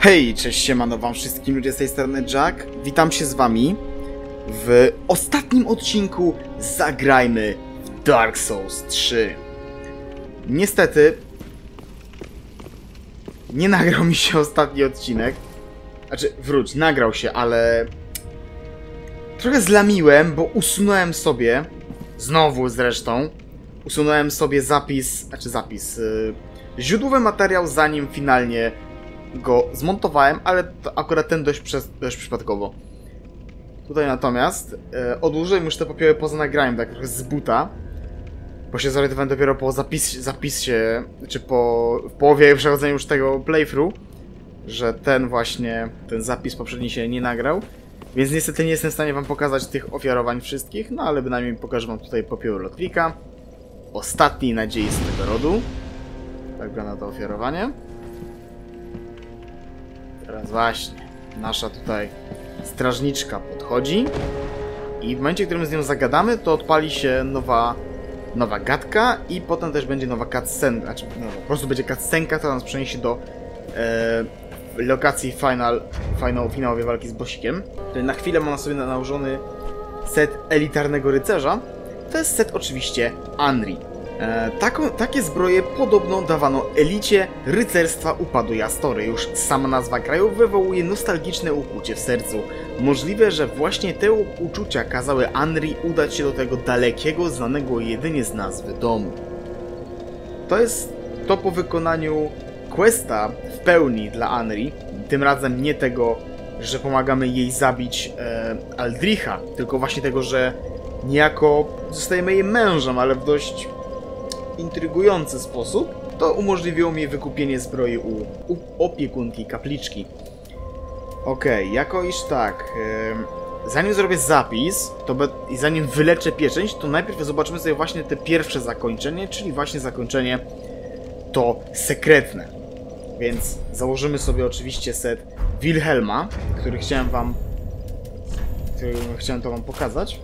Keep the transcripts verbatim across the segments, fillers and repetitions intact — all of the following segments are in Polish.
Hej, cześć, siemano wam wszystkim ludzie z tej strony Jack. Witam się z wami w ostatnim odcinku Zagrajmy w Dark Souls trzy. Niestety nie nagrał mi się ostatni odcinek. Znaczy, wróć, nagrał się, ale trochę zlamiłem, bo usunąłem sobie, znowu zresztą, usunąłem sobie zapis, znaczy zapis, yy, źródłowy materiał, zanim finalnie go zmontowałem, ale to akurat ten dość, przez, dość przypadkowo. Tutaj natomiast e, odłożyłem już te popioły poza nagraniem, tak trochę z buta, bo się zorientowałem dopiero po zapis, zapisie, czy po w połowie przechodzenia już tego playthrough, że ten właśnie, ten zapis poprzedni się nie nagrał, więc niestety nie jestem w stanie wam pokazać tych ofiarowań wszystkich, no ale bynajmniej pokażę wam tutaj popioły Lotwika, ostatniej nadziei z tego rodu. Tak wygląda to ofiarowanie. Teraz właśnie nasza tutaj strażniczka podchodzi i w momencie, w którym z nią zagadamy, to odpali się nowa, nowa gadka i potem też będzie nowa cutscenka, znaczy no, po prostu będzie cutscenka, która nas przeniesie do e, lokacji final, final, finałowej walki z bossikiem. Tutaj na chwilę mam na sobie nałożony set elitarnego rycerza. To jest set oczywiście Anri. E, taką, takie zbroje podobno dawano elicie rycerstwa upadu Jastory. Już sama nazwa kraju wywołuje nostalgiczne ukłucie w sercu. Możliwe, że właśnie te uczucia kazały Anri udać się do tego dalekiego, znanego jedynie z nazwy domu. To jest to po wykonaniu questa w pełni dla Anri. Tym razem nie tego, że pomagamy jej zabić e, Aldricha, tylko właśnie tego, że niejako zostajemy jej mężem, ale w dość intrygujący sposób, to umożliwiło mi wykupienie zbroi u, u opiekunki kapliczki. Okej, okay, jako iż tak, yy, zanim zrobię zapis to be, i zanim wyleczę pieczęć, to najpierw zobaczymy sobie właśnie te pierwsze zakończenie, czyli właśnie zakończenie to sekretne. Więc założymy sobie oczywiście set Wilhelma, który chciałem wam, który chciałem to wam pokazać.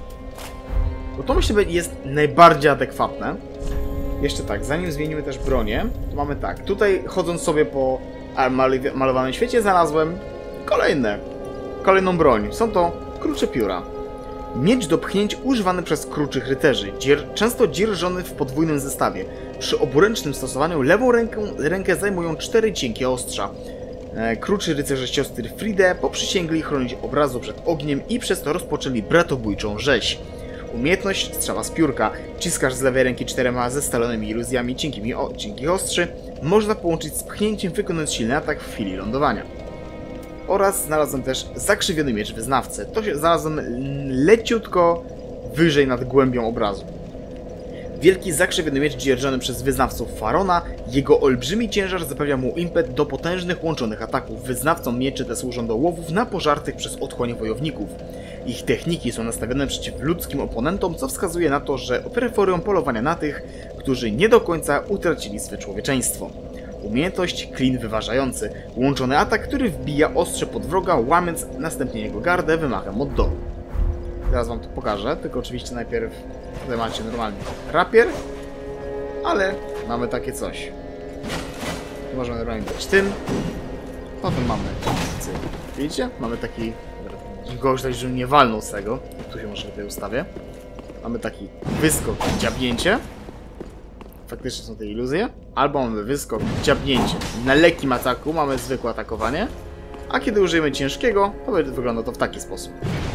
Bo to myślę jest najbardziej adekwatne. Jeszcze tak, zanim zmienimy też bronię, to mamy tak. Tutaj chodząc sobie po malowanym świecie znalazłem kolejne, kolejną broń. Są to krucze pióra. Miecz do pchnięć używany przez kruczych rycerzy, dzier, często dzierżony w podwójnym zestawie. Przy oburęcznym stosowaniu lewą rękę, rękę zajmują cztery cienkie ostrza. E, kruczy rycerze siostry Friede poprzysięgli chronić obrazu przed ogniem i przez to rozpoczęli bratobójczą rzeź. Umiejętność strzała z piórka. Ciskasz z lewej ręki czterema zestalonymi iluzjami cienkimi o, cienkich ostrzy. Można połączyć z pchnięciem, wykonując silny atak w chwili lądowania. Oraz znalazłem też zakrzywiony miecz wyznawcy. To się znalazłem leciutko wyżej nad głębią obrazu. Wielki zakrzywiony miecz dzierżony przez wyznawców Farona. Jego olbrzymi ciężar zapewnia mu impet do potężnych łączonych ataków. Wyznawcom mieczy te służą do łowów na pożartych przez otchłań wojowników. Ich techniki są nastawione przeciw ludzkim oponentom, co wskazuje na to, że preferują polowania na tych, którzy nie do końca utracili swe człowieczeństwo. Umiejętność klin wyważający. Łączony atak, który wbija ostrze pod wroga, łamiąc następnie jego gardę wymachem od dołu. Teraz wam to pokażę, tylko oczywiście najpierw tutaj macie normalnie rapier, ale mamy takie coś. Możemy normalnie dać tym. Potem mamy, widzicie? Mamy taki, gość dać, że nie walnął z tego. Tu się może tutaj ustawię. Mamy taki wyskok, dziabnięcie. Faktycznie są te iluzje. Albo mamy wyskok, dziabnięcie. Na lekkim ataku mamy zwykłe atakowanie. A kiedy użyjemy ciężkiego, to wygląda to w taki sposób.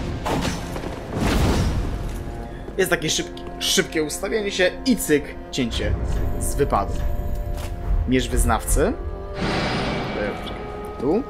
Jest takie szybkie, szybkie ustawienie się i cyk, cięcie z wypadu. Miecz wyznawcy. Tu.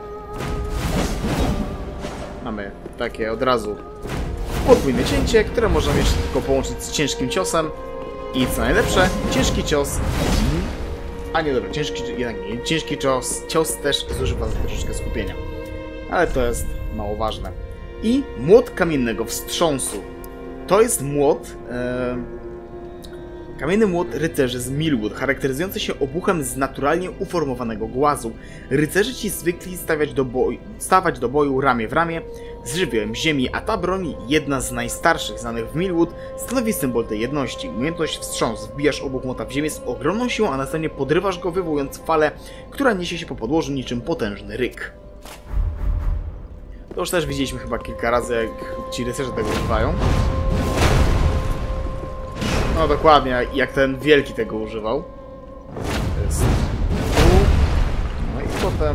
Mamy takie od razu podwójne cięcie, które można mieć tylko połączyć z ciężkim ciosem. I co najlepsze, ciężki cios... A nie, dobra, ciężki, jednak nie, ciężki cios, cios też zużywa troszeczkę skupienia. Ale to jest mało ważne. I młot kamiennego wstrząsu. To jest młot... E, Kamienny młot rycerzy z Mirwood, charakteryzujący się obuchem z naturalnie uformowanego głazu. Rycerze ci zwykli stawiać do boju, stawać do boju ramię w ramię z żywiołem ziemi, a ta broń, jedna z najstarszych znanych w Mirwood, stanowi symbol tej jedności. Umiejętność wstrząs, wbijasz obuch młota w ziemię z ogromną siłą, a następnie podrywasz go, wywołując falę, która niesie się po podłożu niczym potężny ryk. To już też widzieliśmy chyba kilka razy, jak ci rycerze tego używają. No dokładnie, jak ten wielki tego używał. To jest tu. No i potem...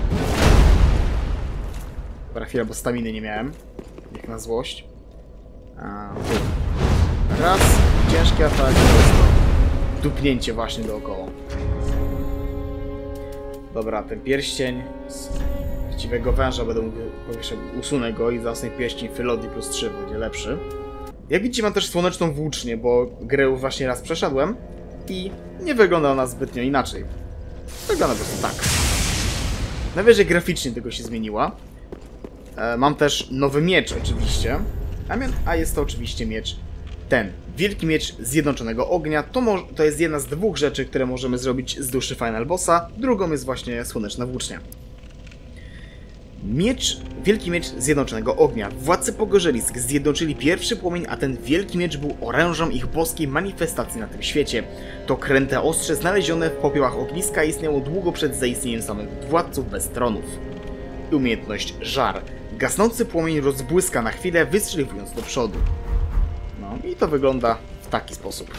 Dobra, chwilę, bo staminy nie miałem. Jak na złość. A, tu. Raz, ciężki atak, to jest to dupnięcie właśnie dookoła. Dobra, ten pierścień z chciwego węża będę mówił, usunę go i za ostatni pierścień Fylodi plus trzy będzie lepszy. Jak widzicie, mam też słoneczną włócznię, bo grę już właśnie raz przeszedłem i nie wygląda ona zbytnio inaczej. Wygląda po prostu tak. Najwyżej graficznie tego się zmieniła. E, mam też nowy miecz oczywiście, a, a jest to oczywiście miecz ten. Wielki miecz Zjednoczonego Ognia to, to jest jedna z dwóch rzeczy, które możemy zrobić z duszy Final Bossa. Drugą jest właśnie słoneczna włócznia. Miecz, wielki miecz Zjednoczonego Ognia. Władcy Pogorzelisk zjednoczyli pierwszy płomień, a ten wielki miecz był orężem ich boskiej manifestacji na tym świecie. To kręte ostrze znalezione w popiołach ogniska istniało długo przed zaistnieniem samych władców bez tronów. Umiejętność Żar. Gasnący płomień rozbłyska na chwilę, wystrzeliwując do przodu. No i to wygląda w taki sposób.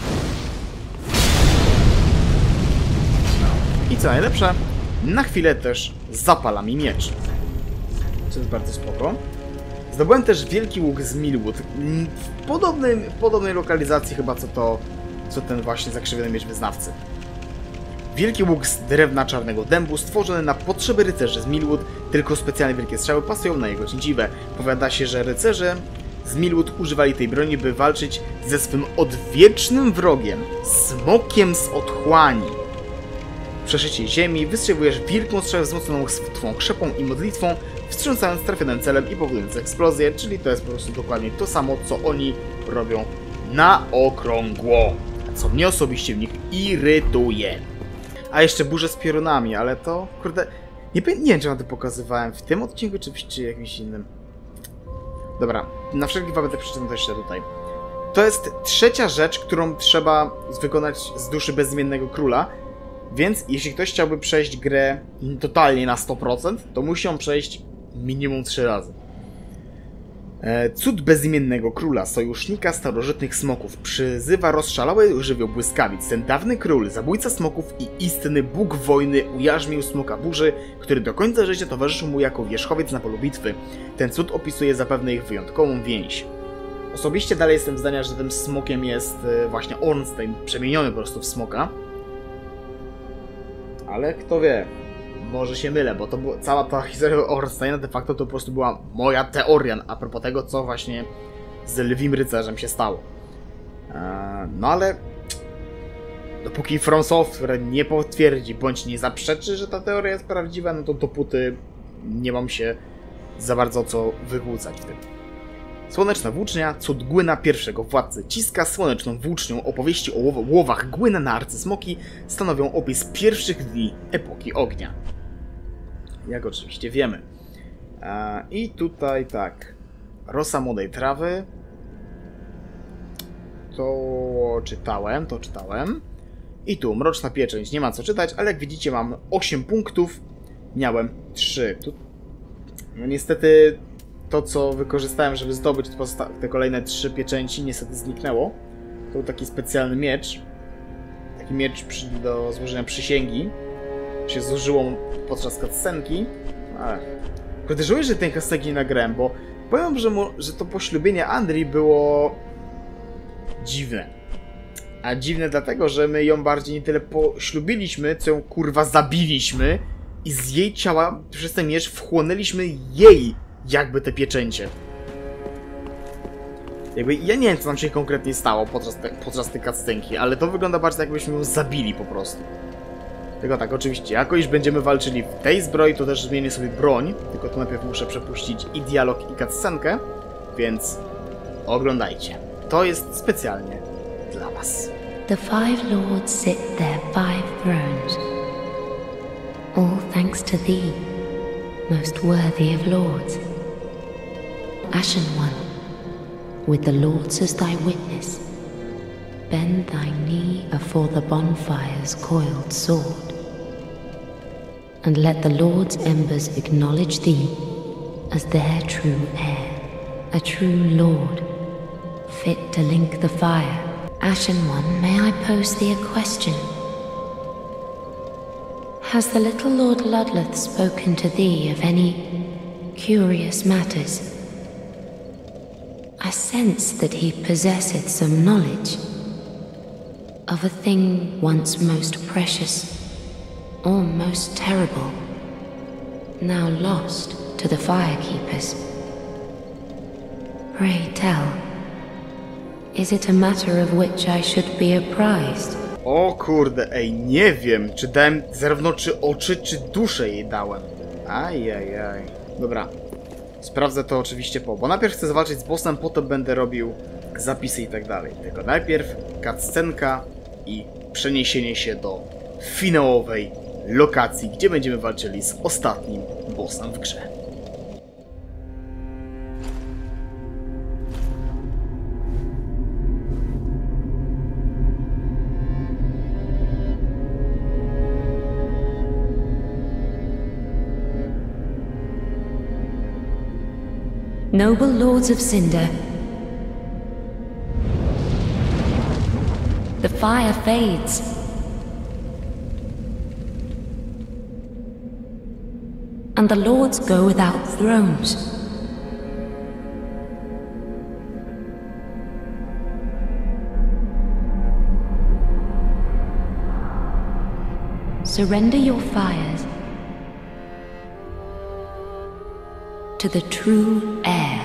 I co najlepsze, na chwilę też zapala mi miecz. Co jest bardzo spoko. Zdobyłem też wielki łuk z Mirwood. W podobnej, w podobnej lokalizacji chyba co to, co ten właśnie zakrzywiony miecz wyznawcy. Wielki łuk z drewna czarnego dębu, stworzony na potrzeby rycerzy z Mirwood, tylko specjalnie wielkie strzały pasują na jego cięciwę. Powiada się, że rycerze z Mirwood używali tej broni, by walczyć ze swym odwiecznym wrogiem, smokiem z otchłani. W przeszycie ziemi wystrzeliwujesz wielką strzałę wzmocnioną twą krzepą i modlitwą, wstrząsając trafionym celem i powodując eksplozję, czyli to jest po prostu dokładnie to samo, co oni robią na okrągło, co mnie osobiście w nich irytuje. A jeszcze burze z piorunami, ale to, kurde, nie, nie wiem, czy wam to pokazywałem w tym odcinku, czy w jakimś innym. Dobra, na wszelki wypadek przeczytam to jeszcze tutaj. To jest trzecia rzecz, którą trzeba wykonać z duszy bezimiennego króla, więc jeśli ktoś chciałby przejść grę totalnie na sto procent, to musi ją przejść minimum trzy razy. Cud bezimiennego króla, sojusznika starożytnych smoków, przyzywa rozszalały żywioł błyskawic. Ten dawny król, zabójca smoków i istny bóg wojny ujarzmił smoka burzy, który do końca życia towarzyszył mu jako wierzchowiec na polu bitwy. Ten cud opisuje zapewne ich wyjątkową więź. Osobiście dalej jestem zdania, że tym smokiem jest właśnie Ornstein, przemieniony po prostu w smoka. Ale kto wie, może się mylę, bo to była, cała ta historia Ornsteina de facto to po prostu była moja teoria a propos tego, co właśnie z Lwim Rycerzem się stało. Eee, no ale dopóki From Software nie potwierdzi bądź nie zaprzeczy, że ta teoria jest prawdziwa, no to dopóty nie mam się za bardzo co wykłócać w tym. Słoneczna włócznia, cud Gwyna, pierwszego władcy Ciska. Słoneczną włócznią opowieści o łowach Gwyna na arcysmoki stanowią opis pierwszych dni epoki ognia. Jak oczywiście wiemy. E, I tutaj tak. Rosa młodej trawy. To czytałem, to czytałem. I tu mroczna pieczęć, nie ma co czytać, ale jak widzicie mam osiem punktów. Miałem trzy. Tu... No niestety... To, co wykorzystałem, żeby zdobyć te kolejne trzy pieczęci, niestety zniknęło. To był taki specjalny miecz. Taki miecz do złożenia przysięgi. Się zużyło podczas cutscenki. Kurde, żałuję, że ten cutscenki nie nagrałem, bo powiem, że, mu, że to poślubienie Andrii było dziwne. A dziwne dlatego, że my ją bardziej nie tyle poślubiliśmy, co ją kurwa zabiliśmy i z jej ciała przez ten miecz wchłonęliśmy jej jakby te pieczęcie. Jakby, ja nie wiem, co nam się konkretnie stało podczas, te, podczas tej cutscenki, ale to wygląda bardziej tak, jakbyśmy ją zabili po prostu. Tylko tak, oczywiście, jako iż będziemy walczyli w tej zbroi, to też zmienię sobie broń, tylko to najpierw muszę przepuścić i dialog, i cutscenkę, więc oglądajcie. To jest specjalnie dla was. The five lords sit their five thrones, all thanks to thee, most worthy of lords. Ashen One, with the lords as thy witness, bend thy knee afore the bonfire's coiled sword, and let the lords' embers acknowledge thee as their true heir, a true lord, fit to link the fire. Ashen One, may I pose thee a question? Has the little Lord Ludleth spoken to thee of any curious matters? I sense that he possesseth some knowledge of a thing once most precious, or most terrible, now lost to the firekeepers. Pray tell, is it a matter of which I should be apprised? O kurde, ej, nie wiem, czy dałem zarówno czy oczy, czy duszę jej dałem. Ajajaj. Dobra, sprawdzę to oczywiście po, bo najpierw chcę zawalczyć z bossem, potem będę robił zapisy i tak dalej. Tylko najpierw cutscenka i przeniesienie się do finałowej lokacji, gdzie będziemy walczyli z ostatnim bossem w grze. Noble lords of Cinder, the fire fades. And the lords go without thrones. Surrender your fires to the true heir.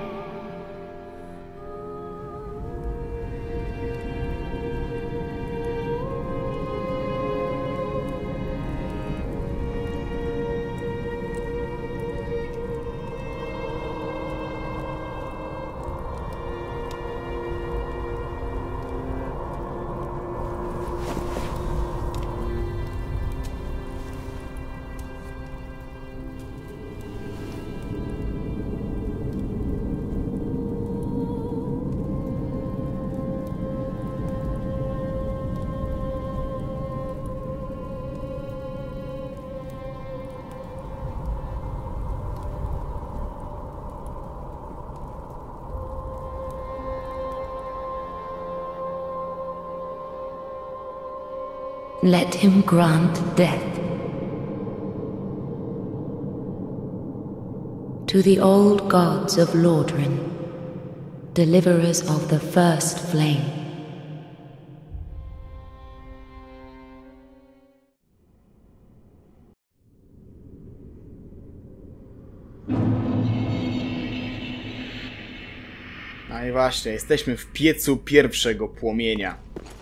Let him grant death to the old gods of Lordran, deliverers of the first flame. No i właśnie, jesteśmy w piecu pierwszego płomienia.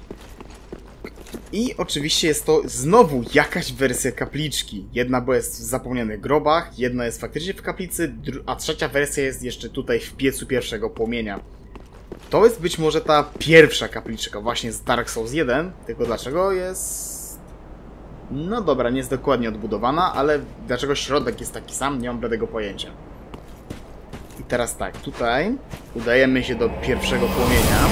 I oczywiście jest to znowu jakaś wersja kapliczki. Jedna bo jest w zapomnianych grobach, jedna jest faktycznie w kaplicy, a trzecia wersja jest jeszcze tutaj w piecu pierwszego płomienia. To jest być może ta pierwsza kapliczka właśnie z Dark Souls jeden, tylko dlaczego jest... No dobra, nie jest dokładnie odbudowana, ale dlaczego środek jest taki sam, nie mam bladego pojęcia. I teraz tak, tutaj udajemy się do pierwszego płomienia.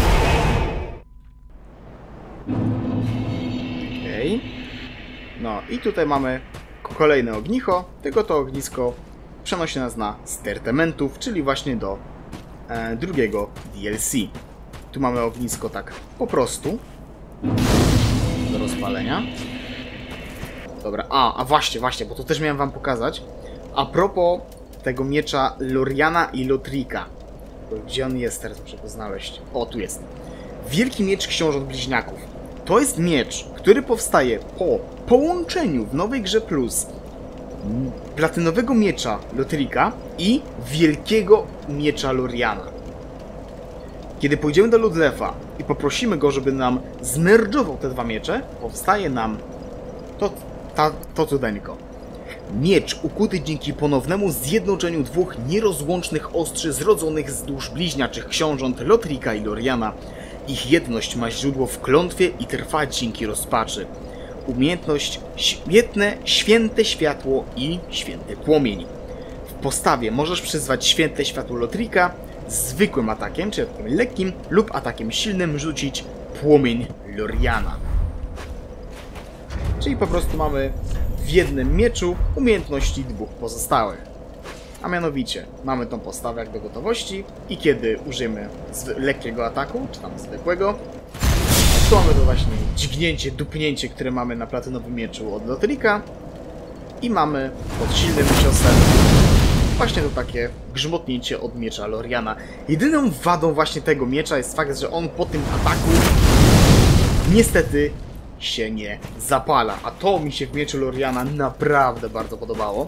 No i tutaj mamy kolejne ognicho, tylko to ognisko przenosi nas na ster tementów, czyli właśnie do e, drugiego D L C. Tu mamy ognisko tak po prostu do rozpalenia. Dobra, a, a właśnie, właśnie, bo to też miałem wam pokazać. A propos tego miecza Loriana i Lotrika. Gdzie on jest teraz, muszę go znaleźć. O, tu jest. Wielki miecz książąt bliźniaków. To jest miecz, który powstaje po połączeniu w nowej grze plus platynowego miecza Lotrika i wielkiego miecza Loriana. Kiedy pójdziemy do Ludlefa i poprosimy go, żeby nam zmerdżował te dwa miecze, powstaje nam to, ta, to cudeńko. Miecz ukuty dzięki ponownemu zjednoczeniu dwóch nierozłącznych ostrzy zrodzonych z dusz bliźniaczych książąt Lotrika i Loriana. Ich jedność ma źródło w klątwie i trwa dzięki rozpaczy. Umiejętność świetne, święte światło i święty płomień. W postawie możesz przyzwać święte światło Lotrika zwykłym atakiem, czyli atakiem lekkim, lub atakiem silnym rzucić płomień Loriana. Czyli po prostu mamy w jednym mieczu umiejętności dwóch pozostałych. A mianowicie mamy tą postawę jak do gotowości i kiedy użyjemy lekkiego ataku, czy tam zwykłego, to mamy to właśnie dźgnięcie, dupnięcie, które mamy na platynowym mieczu od Lotrika i mamy pod silnym ciosem właśnie to takie grzmotnięcie od miecza Loriana. Jedyną wadą właśnie tego miecza jest fakt, że on po tym ataku niestety się nie zapala, a to mi się w mieczu Loriana naprawdę bardzo podobało.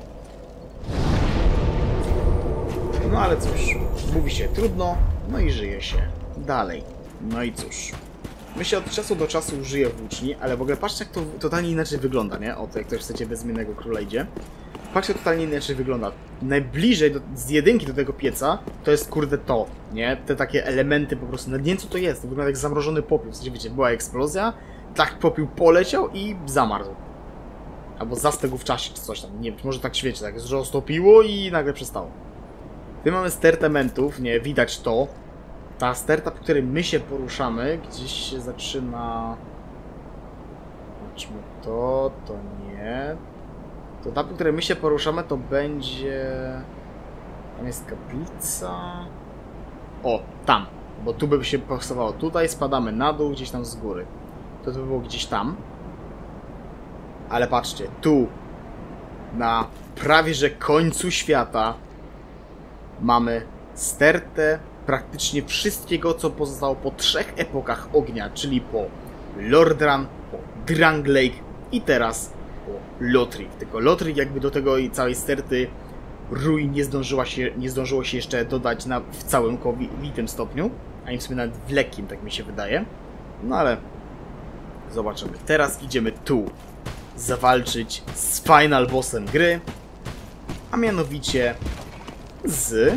No ale cóż, mówi się trudno, no i żyje się dalej. No i cóż, my się od czasu do czasu użyję włóczni, ale w ogóle patrzcie jak to totalnie inaczej wygląda, nie? Oto jak ktoś chcecie bezimiennego króla idzie. Patrzcie, totalnie inaczej wygląda. Najbliżej do, z jedynki do tego pieca to jest kurde to, nie? Te takie elementy po prostu, nie wiem co to jest, to wygląda jak zamrożony popiół. W sensie, wiecie, była eksplozja, tak popiół poleciał i zamarzł. Albo zastygł w czasie, czy coś tam, nie wiem, może tak świeci, tak, że roztopiło i nagle przestało. Tu mamy stertę mentów, nie, widać to. Ta sterta, po której my się poruszamy, gdzieś się zaczyna... Zobaczmy to, to nie... To ta, po której my się poruszamy, to będzie... Tam jest kaplica... O, tam. Bo tu by się powstawało. Tutaj spadamy na dół, gdzieś tam z góry. To by było gdzieś tam. Ale patrzcie, tu na prawie że końcu świata mamy stertę praktycznie wszystkiego, co pozostało po trzech epokach ognia, czyli po Lordran, po Drangleic i teraz po Lothric. Tylko Lothric jakby do tego i całej sterty ruin nie, zdążyła się, nie zdążyło się jeszcze dodać na, w całym całkowitym stopniu, a im w sumie nawet w lekkim, tak mi się wydaje. No ale zobaczymy. Teraz idziemy tu zawalczyć z final bossem gry, a mianowicie z...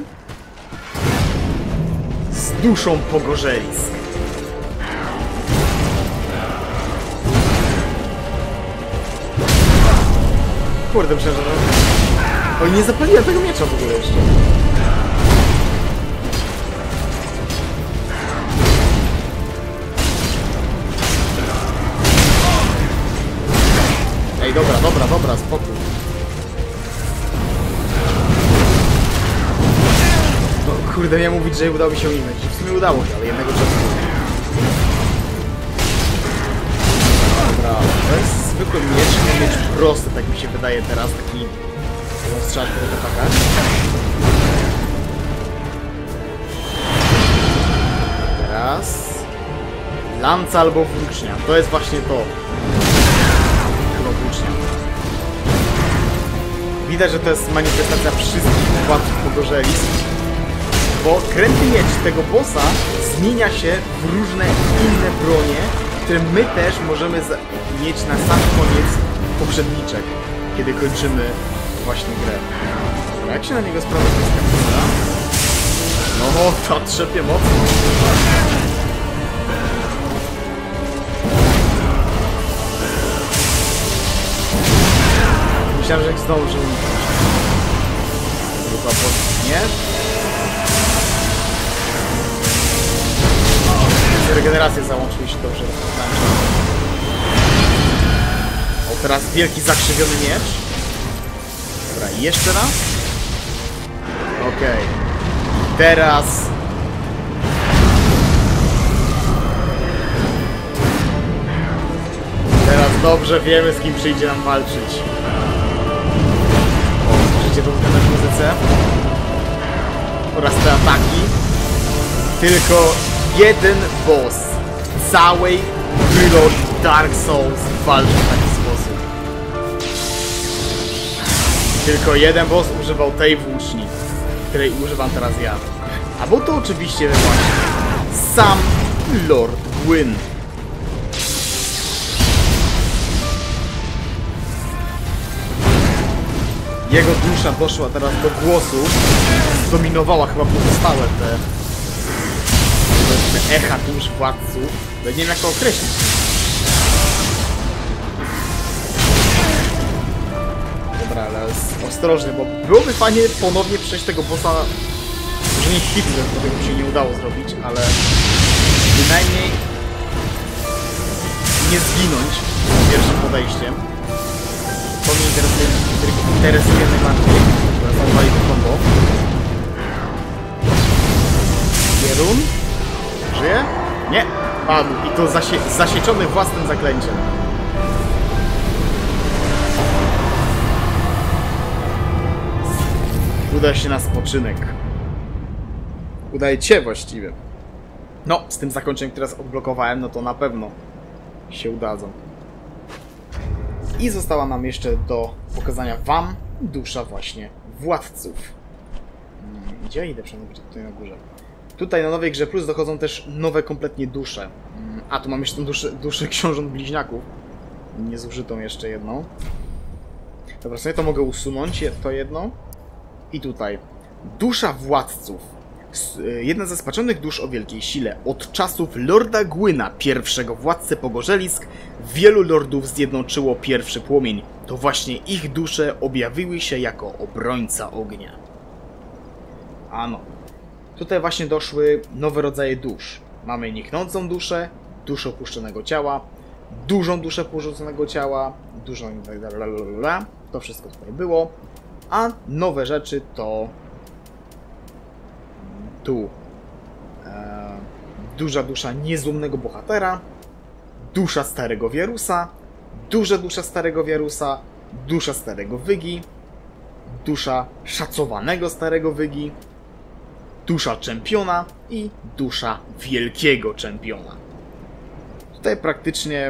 z duszą Pogorzelisk. Kurde, myślę, że... Oj, nie zapaliłem tego miecza w ogóle jeszcze. Ej, dobra, dobra, dobra, spokój. No kurde, miałem mówić, że udało mi się uniknąć. W sumie udało się, ale jednego czasu. Dobra, to jest zwykły miecz, miecz prosty, tak mi się wydaje teraz, taki... Strzał do ataka. Teraz... Lanca albo włócznia, to jest właśnie to. Chyba włócznia. Widać, że to jest manifestacja wszystkich władców Pogorzelisk, bo kręty miecz tego bossa zmienia się w różne inne bronie, które my też możemy mieć na sam koniec poprzedniczek, kiedy kończymy właśnie grę. Dobra, jak się na niego sprawdza to jest kaplica? No, ta trzepie mocno. Myślałem, że jak znowu, że grupa pod... Nie? Regenerację załączył, jeśli dobrze rozpoznałem. O, teraz wielki zakrzywiony miecz. Dobra, jeszcze raz. Okej. Okay. Teraz... Teraz dobrze wiemy, z kim przyjdzie nam walczyć. O, możecie to wyglądać w muzyce. Oraz te ataki. Tylko jeden boss w całej trylogii Dark Souls walczy w taki sposób. Tylko jeden boss używał tej włóczni, której używam teraz ja. A był to oczywiście właśnie sam Lord Gwyn. Jego dusza doszła teraz do głosu, zdominowała chyba pozostałe te te echa dusz władców. Nie wiem jak to określić. Dobra, ale ostrożnie, bo byłoby fajnie ponownie przejść tego bossa. Może nie Hitler, bo tego mi się nie udało zrobić, ale bynajmniej nie zginąć pierwszym podejściem. To mnie interesuje, interesuje najbardziej. Zauważyli to combo. Jerun? Żyje? Nie! Padł. I to zasie zasieczony własnym zaklęciem. Uda się na spoczynek. Udaje cię właściwie. No, z tym zakończeniem, które teraz odblokowałem, no to na pewno się udadzą. I została nam jeszcze do pokazania wam dusza właśnie władców. Gdzie idę? Przynajmniej tutaj na górze. Tutaj na Nowej Grze Plus dochodzą też nowe kompletnie dusze. A, tu mam jeszcze tą duszę, duszę książąt bliźniaków. Niezużytą jeszcze jedną. Dobra, sobie to mogę usunąć, to jedno. I tutaj. Dusza władców. Jedna ze spaczonych dusz o wielkiej sile. Od czasów Lorda Gwyna, pierwszego władcy Pogorzelisk, wielu lordów zjednoczyło pierwszy płomień. To właśnie ich dusze objawiły się jako obrońca ognia. Ano. Tutaj właśnie doszły nowe rodzaje dusz. Mamy niknącą duszę, duszę opuszczonego ciała, dużą duszę porzuconego ciała, dużą... To wszystko tutaj było. A nowe rzeczy to... Tu. E, duża dusza niezłomnego bohatera, dusza starego Wiarusa, duża dusza starego Wiarusa, dusza starego Wygi, dusza szacowanego starego Wygi, dusza czempiona i dusza wielkiego czempiona. Tutaj praktycznie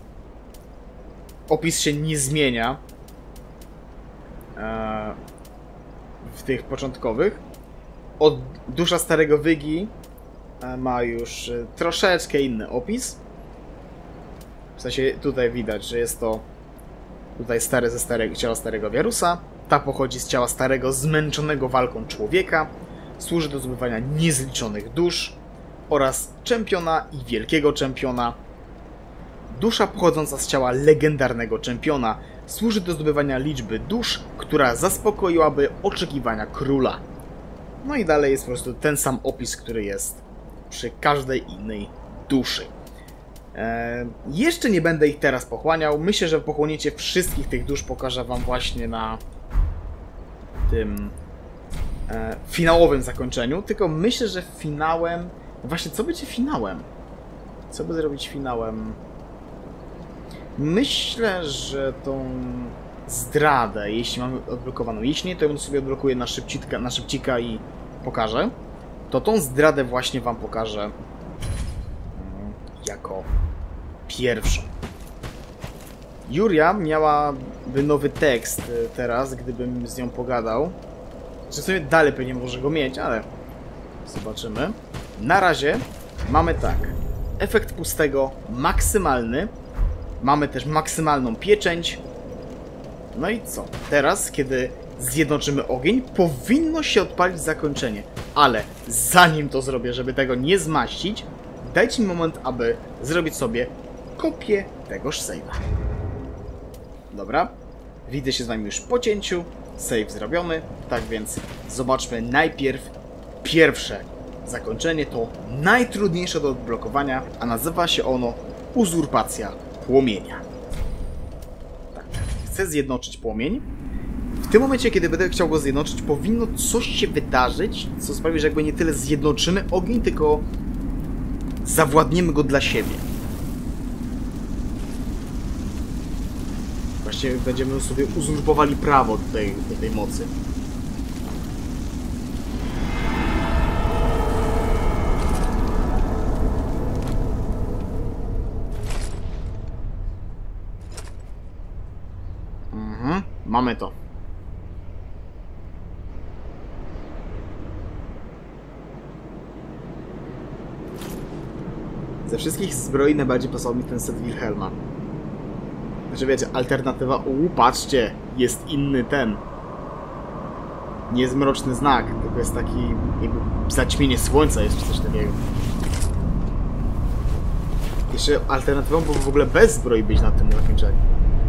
opis się nie zmienia e, w tych początkowych. Od dusza starego Wygi ma już troszeczkę inny opis. W sensie tutaj widać, że jest to tutaj stary ze starego, ciała starego Wiarusa. Ta pochodzi z ciała starego, zmęczonego walką człowieka. Służy do zdobywania niezliczonych dusz oraz czempiona i wielkiego czempiona. Dusza pochodząca z ciała legendarnego czempiona służy do zdobywania liczby dusz, która zaspokoiłaby oczekiwania króla. No i dalej jest po prostu ten sam opis, który jest przy każdej innej duszy. Eee, jeszcze nie będę ich teraz pochłaniał. Myślę, że pochłonięcie wszystkich tych dusz pokażę wam właśnie na tym e, finałowym zakończeniu. Tylko myślę, że finałem... Właśnie, co będzie finałem? Co by zrobić finałem? Myślę, że tą zdradę, jeśli mamy odblokowaną. Jeśli nie, to ją sobie odblokuję na szybcika, na szybcika i pokażę. To tą zdradę właśnie wam pokażę jako pierwszą. Juria miałaby nowy tekst teraz, gdybym z nią pogadał. Czy sobie dalej pewnie może go mieć, ale zobaczymy. Na razie mamy tak. Efekt pustego maksymalny. Mamy też maksymalną pieczęć. No i co? Teraz, kiedy zjednoczymy ogień, powinno się odpalić zakończenie. Ale zanim to zrobię, żeby tego nie zmaścić, dajcie mi moment, aby zrobić sobie kopię tegoż save'a. Dobra. Widzę się z wami już po cięciu. Save zrobiony. Tak więc zobaczmy najpierw pierwsze zakończenie. To najtrudniejsze do odblokowania, a nazywa się ono Uzurpacja Płomienia. Tak. Chcę zjednoczyć płomień. W tym momencie, kiedy będę chciał go zjednoczyć, powinno coś się wydarzyć, co sprawi, że jakby nie tyle zjednoczymy ogień, tylko zawładniemy go dla siebie. Właściwie będziemy sobie uzurpowali prawo do tej, do tej mocy. Mhm, mamy to. Ze wszystkich zbroi najbardziej pasował mi ten set Wilhelma. Znaczy wiecie, alternatywa, uuu, patrzcie, jest inny ten. Nie jest mroczny znak, tylko jest taki jakby zaćmienie słońca jest czy coś takiego. Jeszcze alternatywą było w ogóle bez zbroi być na tym zakończeniu.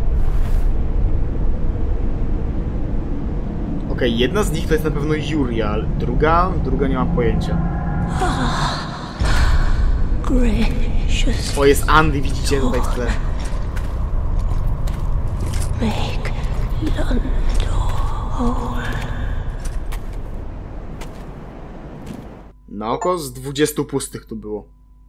Okej, okay, jedna z nich to jest na pewno Yuria, ale druga, druga nie mam pojęcia. O, jest Andy, widzicie tutaj w tle. Make Londor. Na oko z dwudziestu pustych tu było.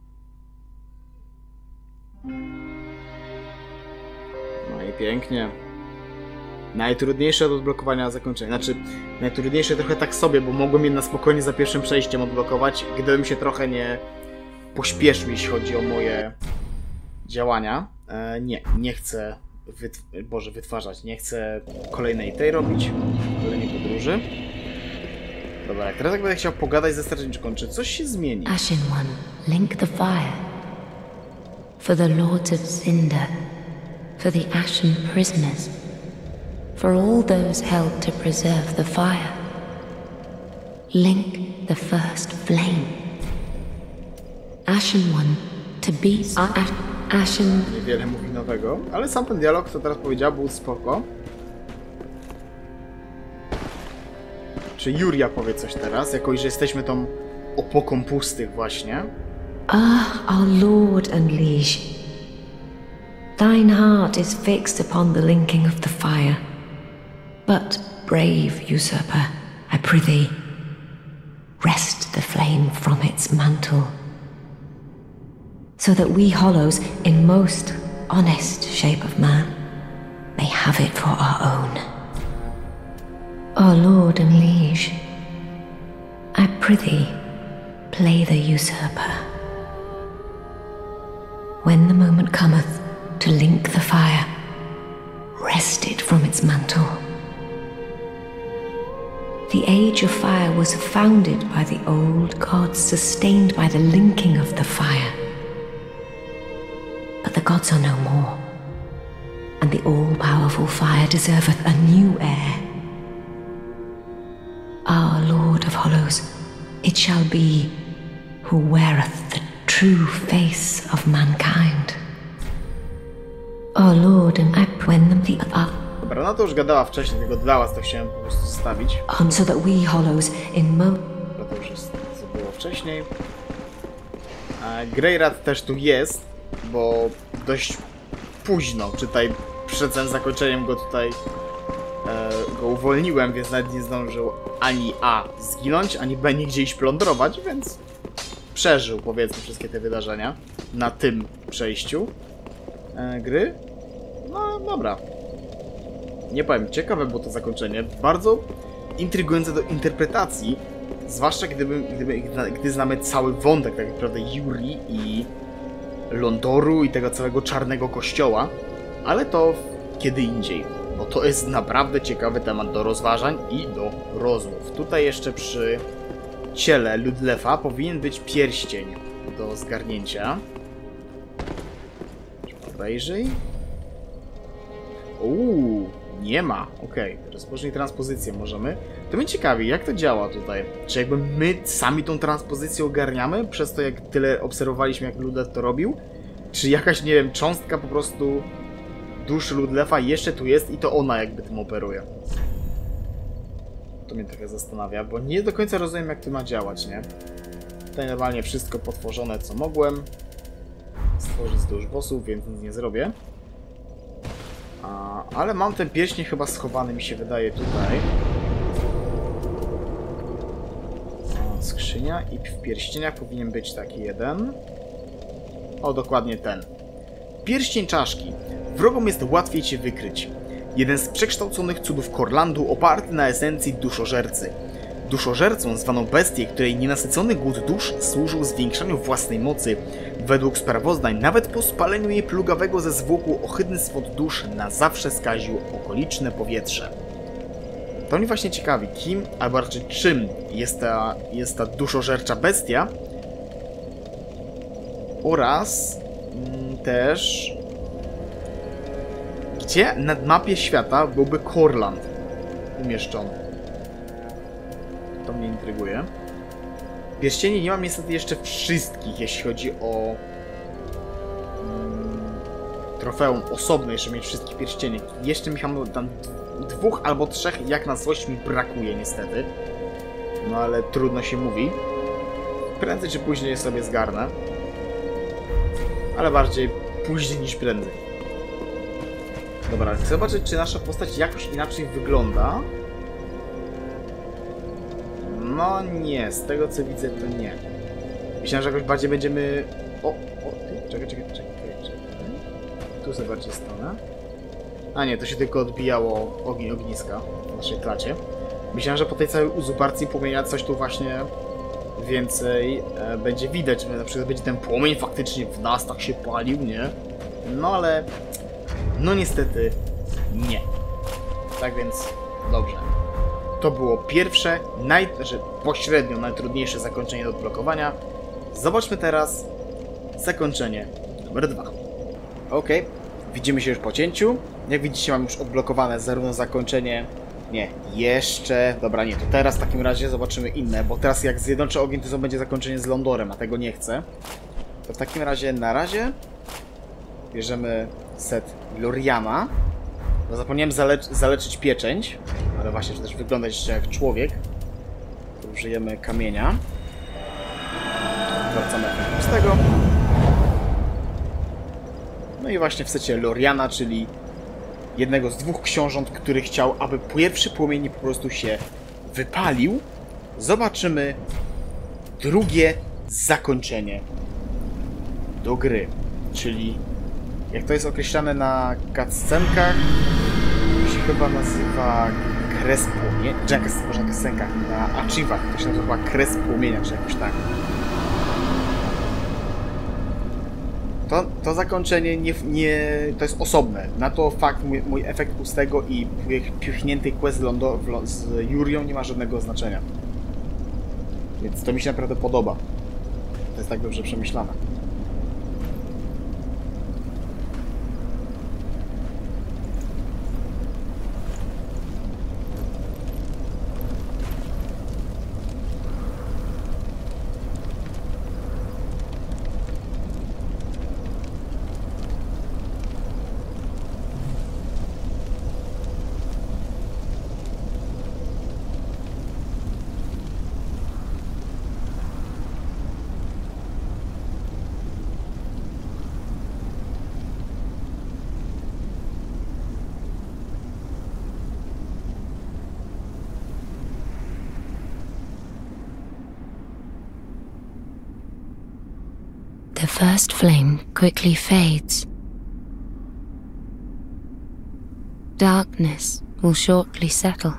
No i pięknie. Najtrudniejsze do odblokowania zakończenia. Znaczy, najtrudniejsze trochę tak sobie, bo mogłem je na spokojnie za pierwszym przejściem odblokować, gdybym się trochę nie pośpieszył, jeśli chodzi o moje działania. E, nie, nie chcę wytw Boże, wytwarzać. Nie chcę kolejnej tej robić. Kolejnej podróży. Dobra, jak teraz jak będę chciał pogadać ze strażniczką, czy coś się zmieni? Ashen One, link the fire. For the Lords of Cinder. For the Ashen Prisoners. For all those held to preserve the fire. Link the first flame. Ashen One, to be... Ashen... Niewiele mówi nowego, ale sam ten dialog, co teraz powiedział, był spoko. Czy Yuria powie coś teraz, jako że jesteśmy tą opoką pustych właśnie? Ah, our Lord and Liege. Thine heart is fixed upon the linking of the fire. But, brave usurper, I prithee, wrest the flame from its mantle, so that we hollows, in most honest shape of man, may have it for our own. Our Lord and Liege, I prithee, play the usurper. When the moment cometh to link the fire, wrest it from its mantle. The age of fire was founded by the old gods, sustained by the linking of the fire. But the gods are no more, and the all-powerful fire deserveth a new heir. Our Lord of Hollows, it shall be, who weareth the true face of mankind. Our Lord, and I when them the uh, Dobra, no to już gadała wcześniej, tylko dla was to chciałem po prostu zostawić. on so that we Hollows in mo... Dobra, to już jest, co było wcześniej. A Greyrat też tu jest, bo dość późno, czy tutaj przed tym zakończeniem go tutaj e, go uwolniłem, więc nawet nie zdążył ani A zginąć, ani B nigdzie iść plądrować, więc przeżył, powiedzmy, wszystkie te wydarzenia na tym przejściu e, gry. No dobra. Nie powiem, ciekawe było to zakończenie, bardzo intrygujące do interpretacji, zwłaszcza gdyby, gdyby, gdy znamy cały wątek tak naprawdę Yuri i Londoru i tego całego czarnego kościoła, ale to kiedy indziej, bo to jest naprawdę ciekawy temat do rozważań i do rozmów. Tutaj jeszcze przy ciele Ludlefa powinien być pierścień do zgarnięcia. Obejrzyj. Uuu, nie ma. Okej, okay. Rozpocznij transpozycję możemy. To mnie ciekawi, jak to działa tutaj. Czy jakby my sami tą transpozycję ogarniamy, przez to jak tyle obserwowaliśmy, jak Ludlef to robił? Czy jakaś, nie wiem, cząstka po prostu duszy Ludlefa jeszcze tu jest i to ona jakby tym operuje? To mnie trochę zastanawia, bo nie do końca rozumiem, jak to ma działać, nie? Tutaj normalnie wszystko potworzone, co mogłem stworzyć z dusz bossów, więc nic nie zrobię. A, ale mam ten pierścień chyba schowany, mi się wydaje, tutaj. O, skrzynia i w pierścieniach powinien być taki jeden. O, dokładnie ten. Pierścień czaszki. Wrogom jest łatwiej cię wykryć. Jeden z przekształconych cudów Korlandu oparty na esencji duszożercy. Duszożercą zwano bestię, której nienasycony głód dusz służył zwiększaniu własnej mocy. Według sprawozdań, nawet po spaleniu jej plugawego ze zwłoku, ohydny swot dusz na zawsze skaził okoliczne powietrze. To mnie właśnie ciekawi, kim, albo raczej czym jest ta, jest ta duszożercza bestia. Oraz mm, też gdzie na mapie świata byłby Korland umieszczony. To mnie intryguje. Pierścieni nie mam niestety jeszcze wszystkich, jeśli chodzi o trofeum osobne, jeszcze mieć wszystkie pierścienie. Jeszcze mi tam dwóch albo trzech, jak na złość mi brakuje niestety. No ale trudno się mówi. Prędzej czy później sobie zgarnę. Ale bardziej później niż prędzej. Dobra, chcę zobaczyć, czy nasza postać jakoś inaczej wygląda. No nie, z tego co widzę to nie. Myślałem, że jakoś bardziej będziemy... O, o, ty, czekaj, czekaj, czekaj, czekaj. Tu sobie bardziej stanę. A nie, to się tylko odbijało ogień ogniska w naszej klacie. Myślałem, że po tej całej uzuparcji płomienia coś tu właśnie więcej e, będzie widać. Na przykład będzie ten płomień faktycznie w nas tak się palił, nie? No ale... No niestety nie. Tak więc dobrze. To było pierwsze, naj... znaczy pośrednio najtrudniejsze zakończenie do odblokowania. Zobaczmy teraz zakończenie numer dwa. Ok, widzimy się już po cięciu. Jak widzicie, mam już odblokowane zarówno zakończenie... Nie, jeszcze... Dobra, nie, to teraz w takim razie zobaczymy inne, bo teraz jak zjednoczę ogień, to to będzie zakończenie z Londorem, a tego nie chcę. To w takim razie na razie bierzemy set Gloriana. No, zapomniałem zalecz zaleczyć pieczęć, ale właśnie, że też wygląda jeszcze jak człowiek. Tu użyjemy kamienia. Wracamy z tego. No i właśnie w secie Loriana, czyli jednego z dwóch książąt, który chciał, aby pierwszy płomień po prostu się wypalił. Zobaczymy drugie zakończenie do gry, czyli jak to jest określane na cutscenkach, to się chyba nazywa kres płomienia, czy jak jest może na cutscenkach, na achievach, to się nazywa kres płomienia, czy jakoś tak. To, to zakończenie nie, nie, to jest osobne. Na to fakt mój, mój efekt pustego i pichnięty quest z, Londo, z Jurią nie ma żadnego znaczenia. Więc to mi się naprawdę podoba. To jest tak dobrze przemyślane. The first flame quickly fades. Darkness will shortly settle.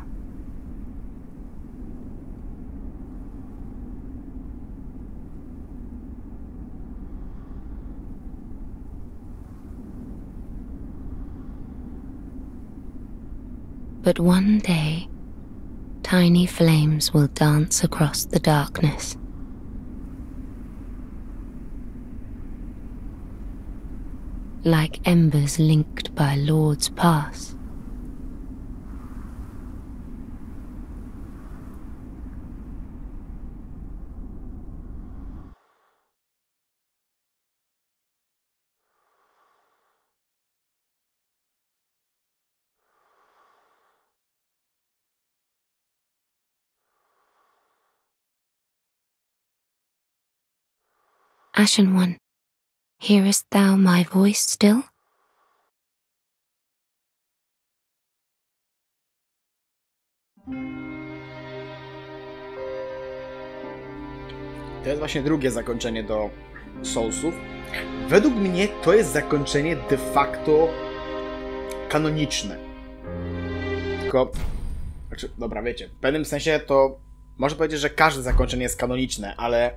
But one day, tiny flames will dance across the darkness. Like embers linked by Lord's Pass. Ashen One, hearest thou my voice still? To jest właśnie drugie zakończenie do Soulsów. Według mnie to jest zakończenie de facto kanoniczne. Tylko... Znaczy, dobra, wiecie, w pewnym sensie to... Można powiedzieć, że każde zakończenie jest kanoniczne, ale...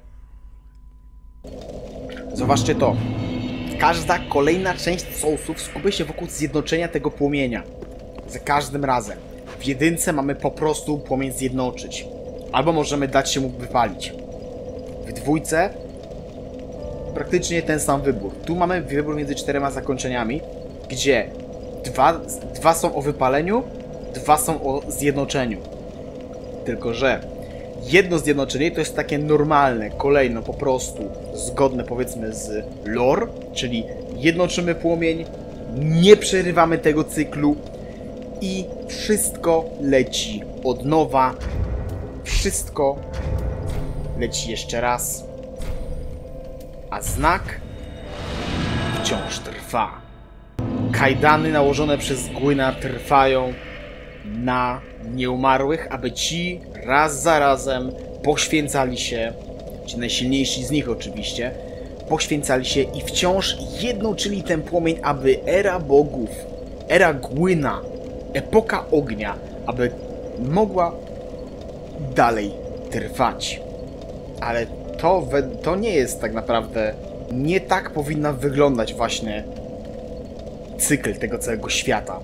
Zauważcie to. Każda kolejna część Soulsów skupia się wokół zjednoczenia tego płomienia. Za każdym razem. W jedynce mamy po prostu płomień zjednoczyć. Albo możemy dać się mu wypalić. W dwójce praktycznie ten sam wybór. Tu mamy wybór między czterema zakończeniami, gdzie dwa, dwa są o wypaleniu, dwa są o zjednoczeniu. Tylko że jedno zjednoczenie to jest takie normalne, kolejno po prostu zgodne powiedzmy z lore, czyli jednoczymy płomień, nie przerywamy tego cyklu i wszystko leci od nowa. Wszystko leci jeszcze raz. A znak wciąż trwa. Kajdany nałożone przez Gwyna trwają na nieumarłych, aby ci raz za razem poświęcali się, ci najsilniejsi z nich oczywiście, poświęcali się i wciąż jednoczyli ten płomień, aby era bogów, era Gwyna, epoka ognia, aby mogła dalej trwać. Ale to, to nie jest tak naprawdę, nie tak powinna wyglądać właśnie cykl tego całego świata.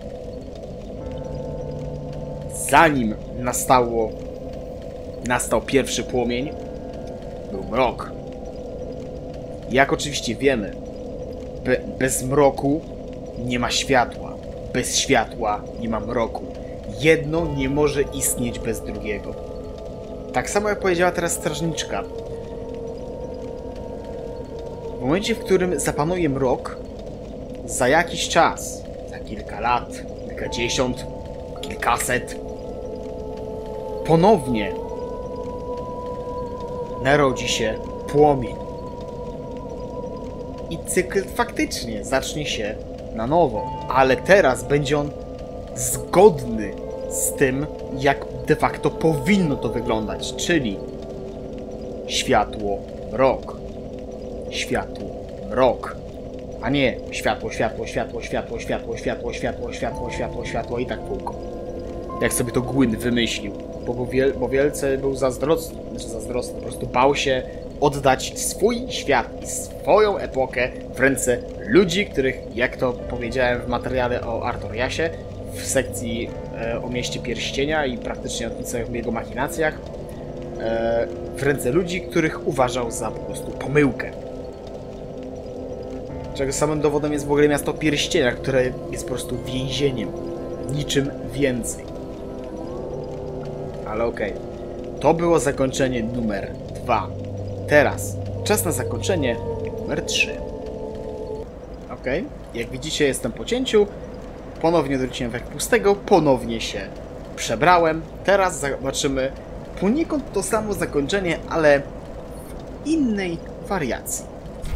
Zanim nastało, nastał pierwszy płomień, był mrok. Jak oczywiście wiemy, be, bez mroku nie ma światła. Bez światła nie ma mroku. Jedno nie może istnieć bez drugiego. Tak samo jak powiedziała teraz strażniczka. W momencie, w którym zapanuje mrok, za jakiś czas, za kilka lat, kilkadziesiąt, kilkaset, ponownie narodzi się płomień. I cykl faktycznie zacznie się na nowo. Ale teraz będzie on zgodny z tym, jak de facto powinno to wyglądać. Czyli światło, mrok. Światło, mrok. A nie światło, światło, światło, światło, światło, światło, światło, światło, światło, światło i tak kółko. Jak sobie to Gwyn wymyślił. Bo, bo, wiel, bo wielce był zazdrosny, znaczy zazdrosny, po prostu bał się oddać swój świat i swoją epokę w ręce ludzi, których, jak to powiedziałem w materiale o Artoriasie, w sekcji e, o mieście Pierścienia i praktycznie o całych jego machinacjach, e, w ręce ludzi, których uważał za po prostu pomyłkę. Czego samym dowodem jest w ogóle miasto Pierścienia, które jest po prostu więzieniem. Niczym więcej. Ale okej. Okay. To było zakończenie numer dwa. Teraz czas na zakończenie numer trzy. Okej. Okay. Jak widzicie, jestem po cięciu. Ponownie wróciłem w jak pustego. Ponownie się przebrałem. Teraz zobaczymy poniekąd to samo zakończenie, ale w innej wariacji.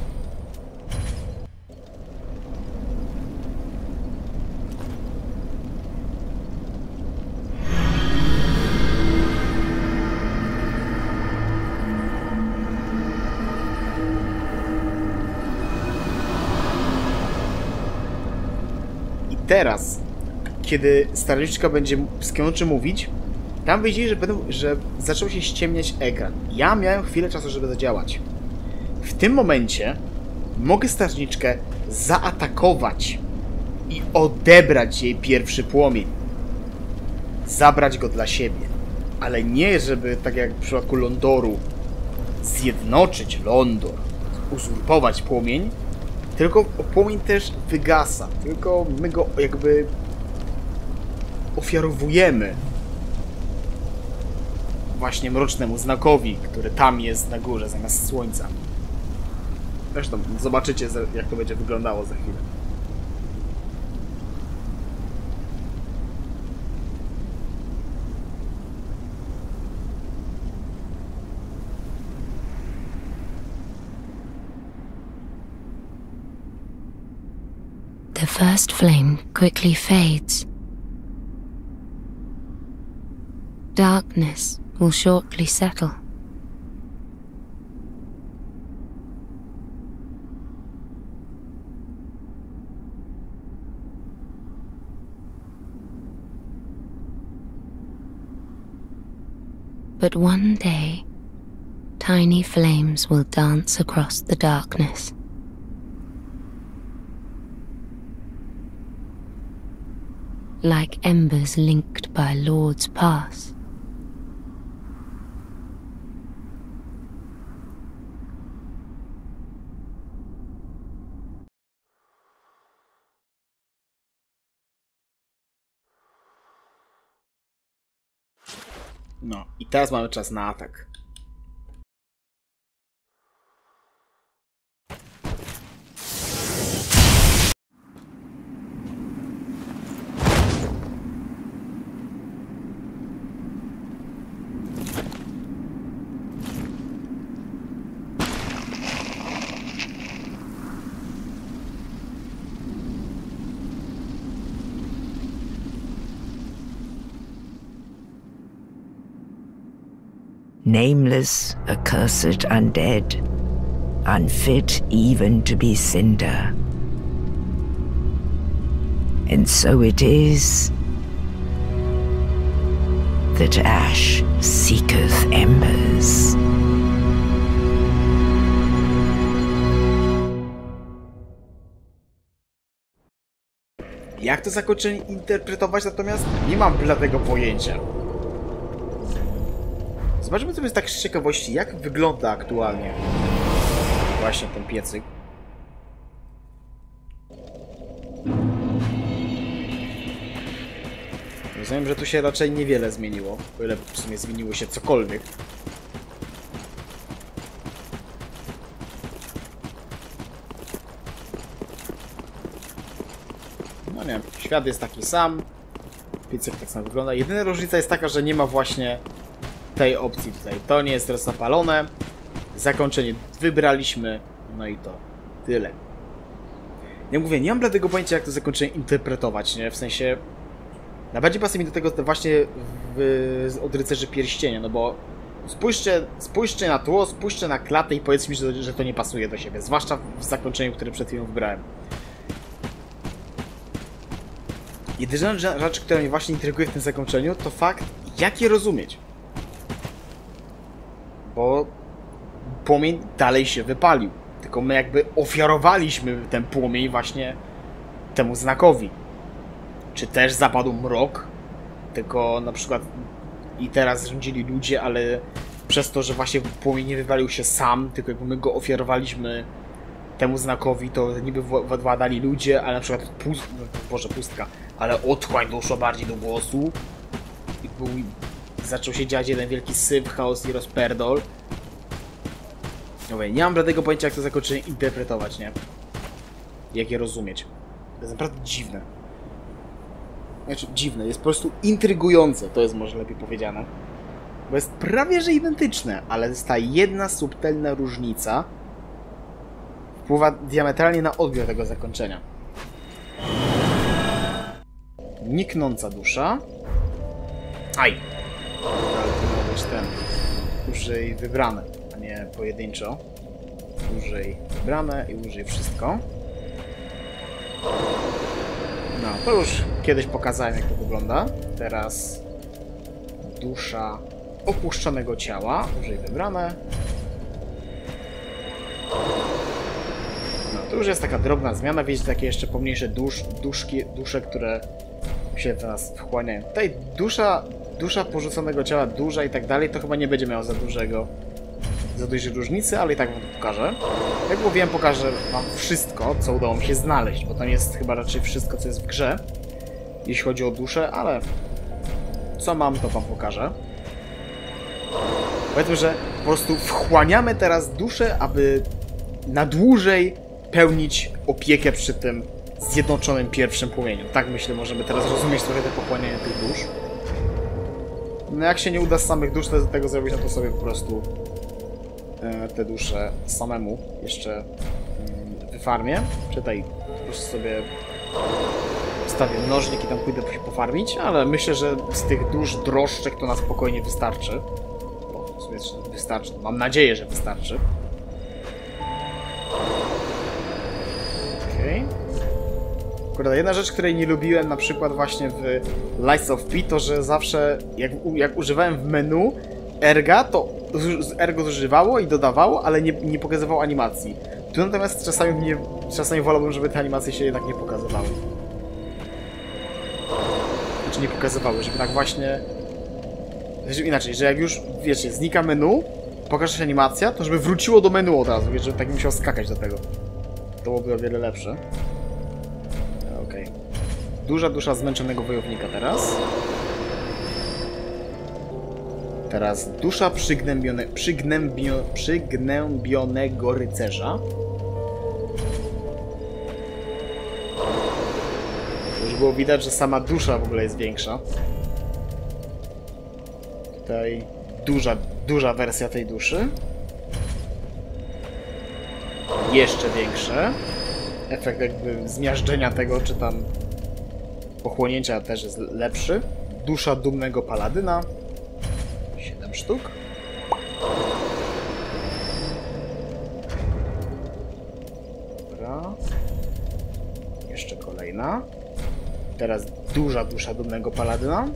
Teraz, kiedy strażniczka będzie z Kemoczy mówić, tam wiedzieli, że, będą, że zaczął się ściemniać ekran. Ja miałem chwilę czasu, żeby zadziałać. W tym momencie mogę strażniczkę zaatakować i odebrać jej pierwszy płomień. Zabrać go dla siebie. Ale nie, żeby, tak jak w przypadku Londoru, zjednoczyć Londor, uzurpować płomień, tylko płomień też wygasa. Tylko my go jakby ofiarowujemy właśnie mrocznemu znakowi, który tam jest na górze zamiast słońca. Zresztą zobaczycie, jak to będzie wyglądało za chwilę. The first flame quickly fades. Darkness will shortly settle. But one day, tiny flames will dance across the darkness. Like embers linked by Lord's Pass. No, i teraz mamy czas na atak. nameless, accursed undead, unfit even to be cinder. And so it is that ash seeketh embers. Jak to zakończenie interpretować, natomiast nie mam bladego pojęcia. Zobaczmy sobie tak z ciekawości, jak wygląda aktualnie właśnie ten piecyk. Rozumiem, że tu się raczej niewiele zmieniło, o ile w sumie zmieniło się cokolwiek. No nie, świat jest taki sam, piecyk tak samo wygląda. Jedyna różnica jest taka, że nie ma właśnie tej opcji tutaj. To nie jest teraz zapalone. Zakończenie wybraliśmy, no i to tyle. Ja mówię, nie mam bladego pojęcia, jak to zakończenie interpretować, nie? W sensie... Najbardziej pasuje mi do tego właśnie w, od Rycerzy Pierścienia, no bo spójrzcie, spójrzcie na tło, spójrzcie na klatę i powiedzcie mi, że, że to nie pasuje do siebie. Zwłaszcza w zakończeniu, które przed chwilą wybrałem. Jedyna rzecz, która mnie właśnie intryguje w tym zakończeniu, to fakt, jak je rozumieć. Bo płomień dalej się wypalił. Tylko my jakby ofiarowaliśmy ten płomień właśnie temu znakowi. Czy też zapadł mrok, tylko na przykład i teraz rządzili ludzie, ale przez to, że właśnie płomień nie wywalił się sam, tylko jakby my go ofiarowaliśmy temu znakowi, to niby władali ludzie, ale na przykład pust... Boże, pustka, ale otchłań doszła bardziej do głosu i był... zaczął się dziać jeden wielki syf, chaos i rozperdol. Mówię, nie mam bladego pojęcia, jak to zakończenie interpretować, nie? Jak je rozumieć. To jest naprawdę dziwne. Znaczy, dziwne, jest po prostu intrygujące, to jest może lepiej powiedziane. Bo jest prawie że identyczne, ale jest ta jedna subtelna różnica wpływa diametralnie na odbiór tego zakończenia. Niknąca dusza. Aj! Ale to miał być ten. Użyj wybrane, a nie pojedynczo. Użyj wybrane i użyj wszystko. No, to już kiedyś pokazałem, jak to wygląda. Teraz dusza opuszczonego ciała. Użyj wybrane. No, to już jest taka drobna zmiana. Widzicie, takie jeszcze pomniejsze dusz, duszki, dusze, które się w nas wchłaniają. Tutaj dusza, dusza porzuconego ciała, duża i tak dalej, to chyba nie będzie miało za dużego, za dużej różnicy, ale i tak wam to pokażę. Jak mówiłem, pokażę wam wszystko, co udało mi się znaleźć, bo to nie jest chyba raczej wszystko, co jest w grze, jeśli chodzi o duszę, ale co mam, to wam pokażę. Powiedzmy, że po prostu wchłaniamy teraz duszę, aby na dłużej pełnić opiekę przy tym zjednoczonym pierwszym płomieniu. Tak myślę, możemy teraz rozumieć trochę te pochłanianie tych dusz. No jak się nie uda z samych dusz tego zrobić, no to sobie po prostu e, te dusze samemu jeszcze mm, wyfarmię. Czytaj, po prostu sobie wstawię mnożnik i tam pójdę się pofarmić, ale myślę, że z tych dusz droższych to na spokojnie wystarczy. Bo w sumie wystarczy. Mam nadzieję, że wystarczy. Okej. Okay. Kurde, jedna rzecz, której nie lubiłem na przykład właśnie w Lies of P, to że zawsze jak, jak używałem w menu erga, to ergo zużywało i dodawało, ale nie, nie pokazywało animacji. Tu natomiast czasami mnie, czasami wolałbym, żeby te animacje się jednak nie pokazywały. Znaczy nie pokazywały, żeby tak właśnie... Znaczy inaczej, że jak już, wiecie, znika menu, pokaże się animacja, to żeby wróciło do menu od razu, wiesz, żeby tak nie musiał skakać do tego. To byłoby o wiele lepsze. Okej. Okay. Duża dusza zmęczonego wojownika teraz. Teraz dusza przygnębione, przygnębio, przygnębionego rycerza. Już było widać, że sama dusza w ogóle jest większa. Tutaj duża, duża wersja tej duszy. Jeszcze większe. Efekt jakby zmiażdżenia tego, czy tam pochłonięcia też jest lepszy. Dusza dumnego paladyna. siedem sztuk. kolejna. Teraz duża dusza dumnego paladyna.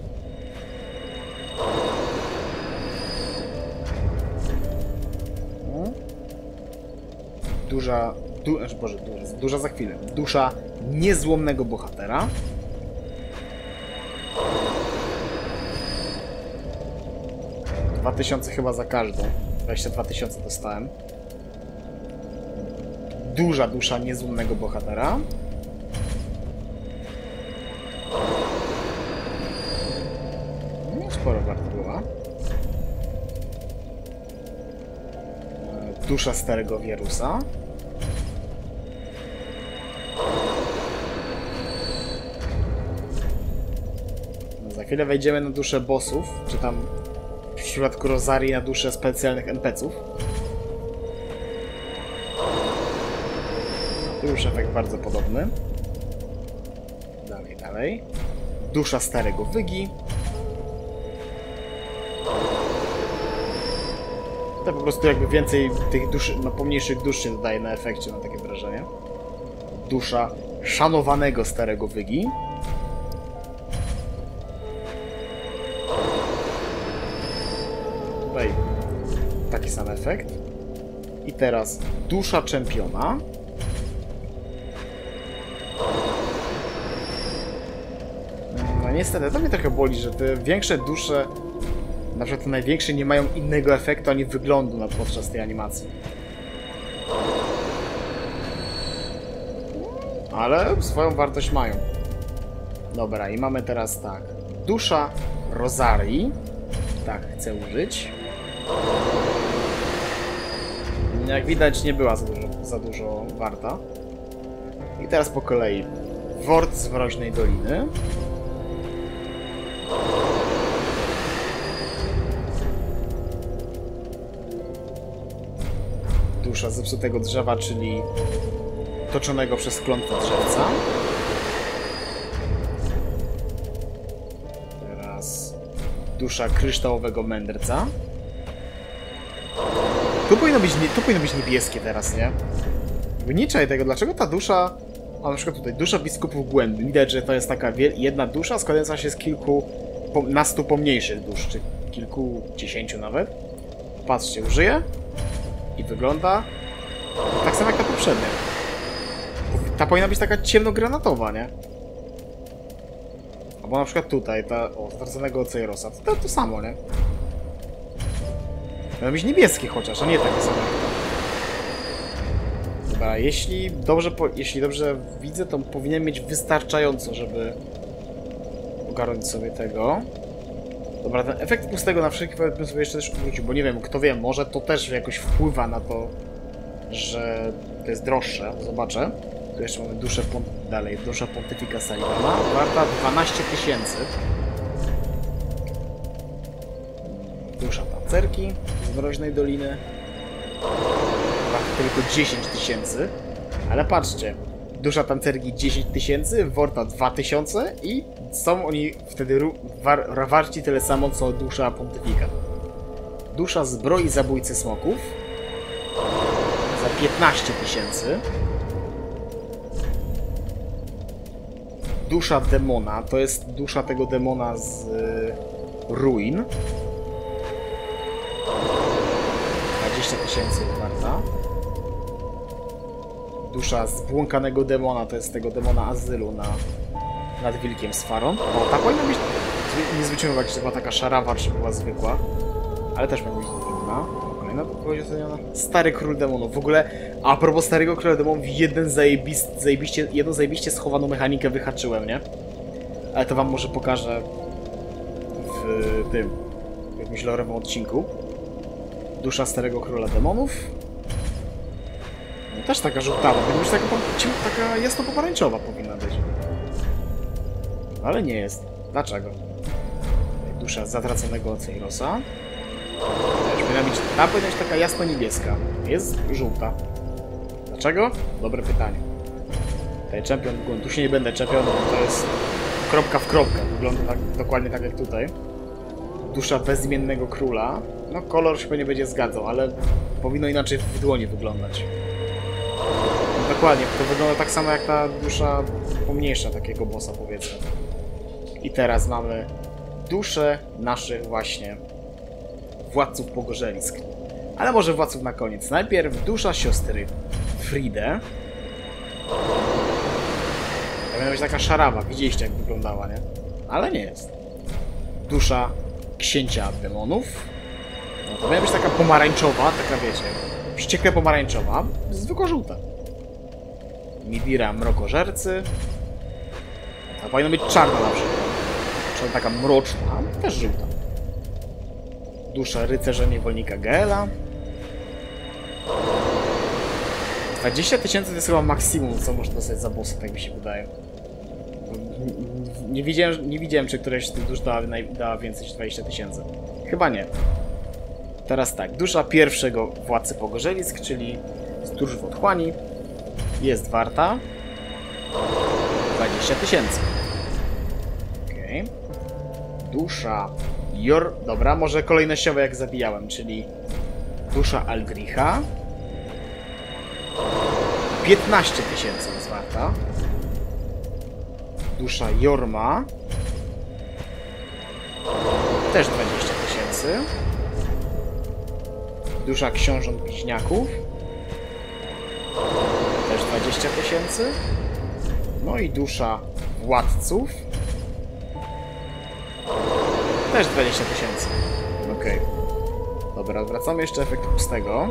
Duża, du, znaczy, Boże, duża, duża za chwilę. Dusza niezłomnego bohatera. dwa tysiące chyba za każdą. dwadzieścia dwa tysiące dostałem. Duża dusza niezłomnego bohatera. No, sporo warto była. Dusza starego wirusa. Za chwilę wejdziemy na duszę bossów, czy tam w przypadku Rosarii na duszę specjalnych en pe ce ów. Tu już efekt bardzo podobny. Dalej, dalej. Dusza starego wygi. To po prostu jakby więcej tych dusz, no pomniejszych dusz się dodaje na efekcie, mam takie wrażenie. Dusza szanowanego starego wygi. Tutaj taki sam efekt. I teraz dusza czempiona. No niestety, to mnie trochę boli, że te większe dusze, na przykład te największe, nie mają innego efektu ani wyglądu na, podczas tej animacji. Ale swoją wartość mają. Dobra, i mamy teraz tak. Dusza Rosarii. Tak, chcę użyć. Jak widać, nie była za dużo, za dużo warta. I teraz po kolei. Wort z Mroźnej Doliny. Dusza zepsutego drzewa, czyli toczonego przez klątwę drzewca. Teraz dusza kryształowego mędrca. Tu powinno być, tu powinno być niebieskie teraz, nie? Nie czaj tego, dlaczego ta dusza... A na przykład tutaj, dusza biskupów głębi. Widać, że to jest taka jedna dusza składająca się z kilku, nastu pomniejszych dusz, czy kilkudziesięciu nawet. Patrzcie, użyję i wygląda tak samo jak ta poprzednia. Ta powinna być taka ciemnogranatowa, nie? Albo na przykład tutaj, ta, o, straconego Oceirosa. To, to samo, nie? Powinno być niebieskie chociaż, a nie takie same. Dobra, jeśli dobrze, po, jeśli dobrze widzę, to powinien mieć wystarczająco, żeby ogarnąć sobie tego. Dobra, ten efekt pustego na wszelki wypadek bym sobie jeszcze też wrócił, bo nie wiem, kto wie, może to też jakoś wpływa na to, że to jest droższe. Zobaczę. Tu jeszcze mamy duszę dalej, dusza Pontyfika Salivana, warta dwanaście tysięcy. Dusza Tancerki z Mroźnej Doliny. Warta tylko dziesięć tysięcy. Ale patrzcie, dusza Tancerki dziesięć tysięcy, Worta dwa tysiące i są oni wtedy war warci tyle samo, co dusza Pontyfika. Dusza Zbroi Zabójcy Smoków za piętnaście tysięcy. Dusza Demona, to jest dusza tego demona z y, ruin. dwadzieścia tysięcy warta. Dusza Zbłąkanego Demona, to jest tego demona azylu na, nad Wilkiem Sfaron. O, ta powinna być... Nie zwróciłem uwagi, czy to była taka szarawa, czy była zwykła. Ale też powinna być inna. Kolejna odpowiedź oceniona. Stary Król Demonów. W ogóle, a propos Starego Króla Demonów, jeden zajebist, zajebiście, jedną zajebiście schowaną mechanikę wyhaczyłem, nie? Ale to wam może pokażę w tym, w jakimś lorowym odcinku. Dusza Starego Króla Demonów. No, też taka żółtawa. Powinna być taka, taka jasno-pomarańczowa powinna być. Ale nie jest. Dlaczego? Dusza Zatraconego Oceirosa. Powinna być, ta powinna być taka jasno-niebieska. Jest żółta. Dlaczego? Dobre pytanie. Tutaj czempion, tu się nie będę czepiał, no bo to jest kropka w kropkę. Wygląda tak, dokładnie tak jak tutaj. Dusza Bezimiennego Króla. No kolor się pewnie będzie zgadzał, ale powinno inaczej w dłoni wyglądać. dokładnie. To wygląda tak samo jak ta dusza pomniejsza takiego bossa, powiedzmy. I teraz mamy duszę naszych właśnie władców pogorzelisk. Ale może władców na koniec. Najpierw dusza siostry Fridę. To miała być taka szarawa. Widzieliście, jak wyglądała, nie? Ale nie jest. Dusza księcia demonów. No to miała być taka pomarańczowa, taka wiecie, wściekle pomarańczowa, zwykła żółta. Midira mrokożercy. A powinna być czarna na przykład. Czyli taka mroczna, też żółta. Dusza rycerza niewolnika Gaela. dwadzieścia tysięcy to jest chyba maksimum, co można dostać za bossa, tak mi się wydaje. Nie widziałem, nie widziałem, czy któreś z tych dusz dała, dała więcej niż dwadzieścia tysięcy. Chyba nie. Teraz tak, dusza pierwszego władcy pogorzelisk, czyli stróż w otchłani, jest warta dwadzieścia tysięcy. Okej. Okay. Dusza Jor... Dobra, może kolejnościowo jak zabijałem, czyli dusza Aldricha. piętnaście tysięcy jest warta. Dusza Jorma. Też dwadzieścia tysięcy. Dusza książąt bliźniaków. Też dwadzieścia tysięcy. No i dusza władców. Też dwadzieścia tysięcy. Okej. Okay. Dobra, wracamy jeszcze efekt pustego.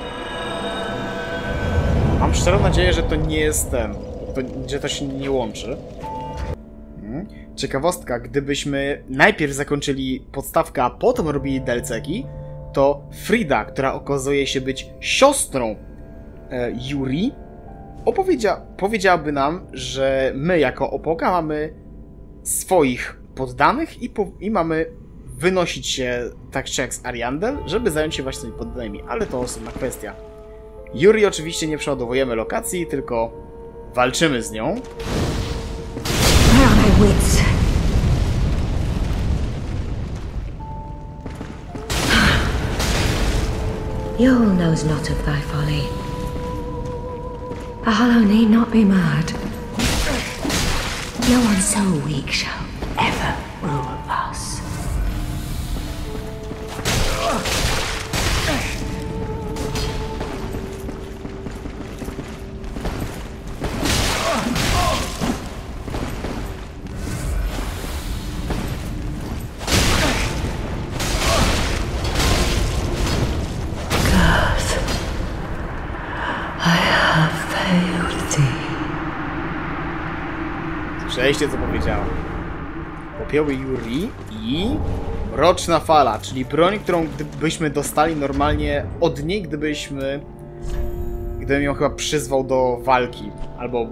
Mam szczerą nadzieję, że to nie jest ten. To, że to się nie łączy. Hmm. Ciekawostka, gdybyśmy najpierw zakończyli podstawkę, a potem robili D L C-ki, to Frida, która okazuje się być siostrą e, Yuri, opowiedzia powiedziałaby nam, że my jako opoka mamy swoich poddanych i, po i mamy wynosić się tak czy jak z Ariandel, żeby zająć się właśnie tymi poddanymi, ale to osobna kwestia. Yuri oczywiście nie przeładowujemy lokacji, tylko walczymy z nią. Where are my wits? Yule knows not of thy folly. A hollow need not be mad. No one so weak shall ever rule us. Słyszeliście, co powiedziałem. Popioły Yuri i mroczna fala, czyli broń, którą gdybyśmy dostali normalnie od niej, gdybyśmy gdybym ją chyba przyzwał do walki, albo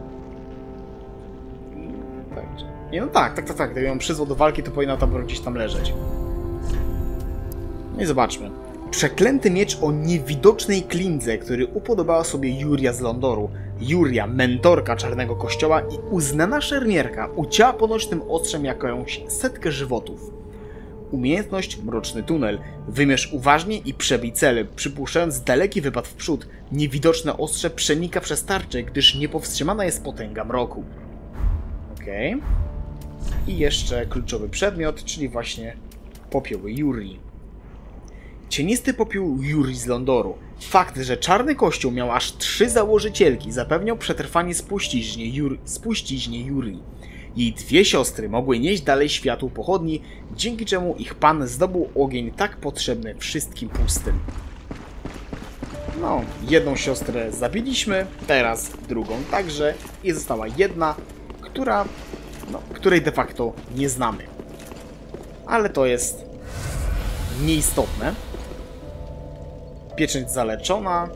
tak, nie, no tak, tak, tak, tak, gdybym ją przyzwał do walki, to powinna ta broń gdzieś tam leżeć. No i zobaczmy. Przeklęty miecz o niewidocznej klindze, który upodobała sobie Juria z Londoru. Juria, mentorka Czarnego Kościoła i uznana szermierka, ucięła ponośnym ostrzem jakąś setkę żywotów. Umiejętność Mroczny Tunel. Wymierz uważnie i przebij cel, przypuszczając daleki wypad w przód. Niewidoczne ostrze przenika przez tarczę, gdyż niepowstrzymana jest potęga mroku. Okej. Okay. I jeszcze kluczowy przedmiot, czyli właśnie popioły Yuri. Cienisty popiół Yuri z Londoru. Fakt, że Czarny Kościół miał aż trzy założycielki, zapewniał przetrwanie spuściźnie Yuri. Spuściźnie Yuri. Jej dwie siostry mogły nieść dalej światło pochodni, dzięki czemu ich pan zdobył ogień tak potrzebny wszystkim pustym. No, jedną siostrę zabiliśmy, teraz drugą także i została jedna, która, no, której de facto nie znamy. Ale to jest nieistotne. Pieczęć zaleczona.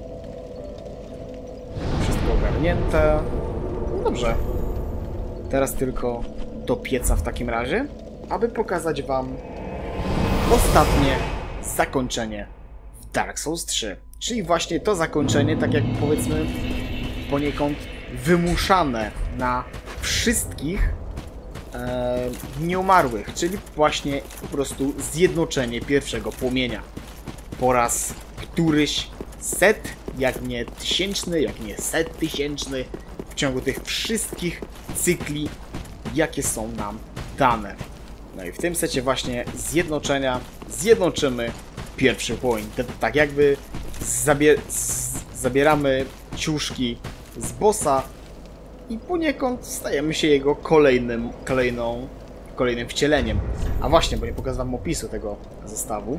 Wszystko ogarnięte. No dobrze. Teraz tylko do pieca w takim razie, aby pokazać wam ostatnie zakończenie w Dark Souls trzy. Czyli właśnie to zakończenie, tak jak powiedzmy poniekąd wymuszane na wszystkich e, nieumarłych, czyli właśnie po prostu zjednoczenie pierwszego płomienia. Po raz któryś set jak nie tysięczny, jak nie set tysięczny w ciągu tych wszystkich cykli, jakie są nam dane. No i w tym secie właśnie zjednoczenia zjednoczymy pierwszy płomień. Tak jakby zabie zabieramy ciuszki z bossa i poniekąd stajemy się jego kolejnym, kolejną, kolejnym wcieleniem. A właśnie, bo nie pokazałem opisu tego zestawu.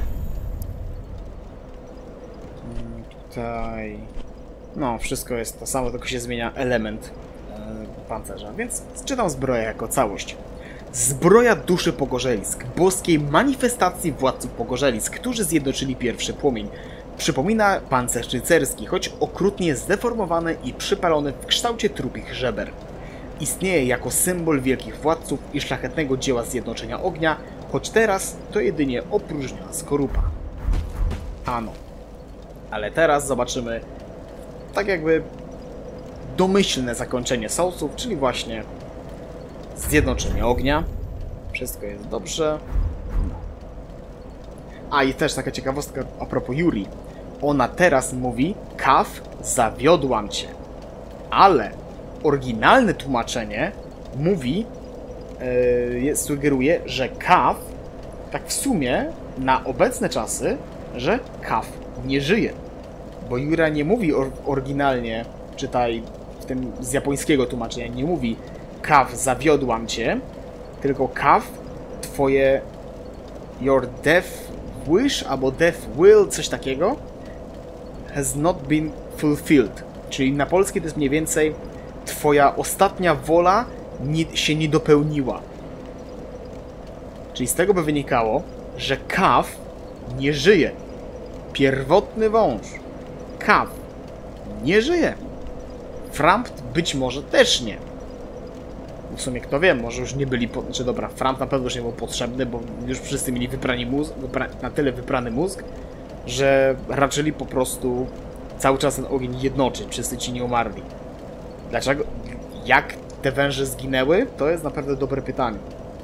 Tutaj... No, wszystko jest to samo, tylko się zmienia element e, pancerza, więc czytam zbroję jako całość. Zbroja duszy Pogorzelisk, boskiej manifestacji władców Pogorzelisk, którzy zjednoczyli pierwszy płomień. Przypomina pancerz rycerski, choć okrutnie zdeformowany i przypalony w kształcie trupich żeber. Istnieje jako symbol wielkich władców i szlachetnego dzieła zjednoczenia ognia, choć teraz to jedynie opróżniona skorupa. Ano. Ale teraz zobaczymy tak jakby domyślne zakończenie Soulsów, czyli właśnie zjednoczenie ognia. Wszystko jest dobrze. No. A i też taka ciekawostka a propos Yuri. Ona teraz mówi: Kaf, zawiodłam cię. Ale oryginalne tłumaczenie mówi, yy, sugeruje, że Kaf, tak w sumie na obecne czasy, że Kaf nie żyje. Bo Yura nie mówi or oryginalnie, czytaj w tym z japońskiego tłumaczenia, nie mówi Kaf, zawiodłam cię, tylko Kaf, twoje your death wish albo death will, coś takiego, has not been fulfilled. Czyli na polskie to jest mniej więcej twoja ostatnia wola nie, się nie dopełniła. Czyli z tego by wynikało, że Kaf nie żyje. Pierwotny wąż Kaf nie żyje. Frampt być może też nie. W sumie kto wie, może już nie byli... Po... Znaczy dobra, Frampt na pewno już nie był potrzebny, bo już wszyscy mieli wyprany mózg, wypra... na tyle wyprany mózg, że raczyli po prostu cały czas ten ogień jednoczyć. Wszyscy ci nie umarli. Dlaczego? Jak te węże zginęły? To jest naprawdę dobre pytanie.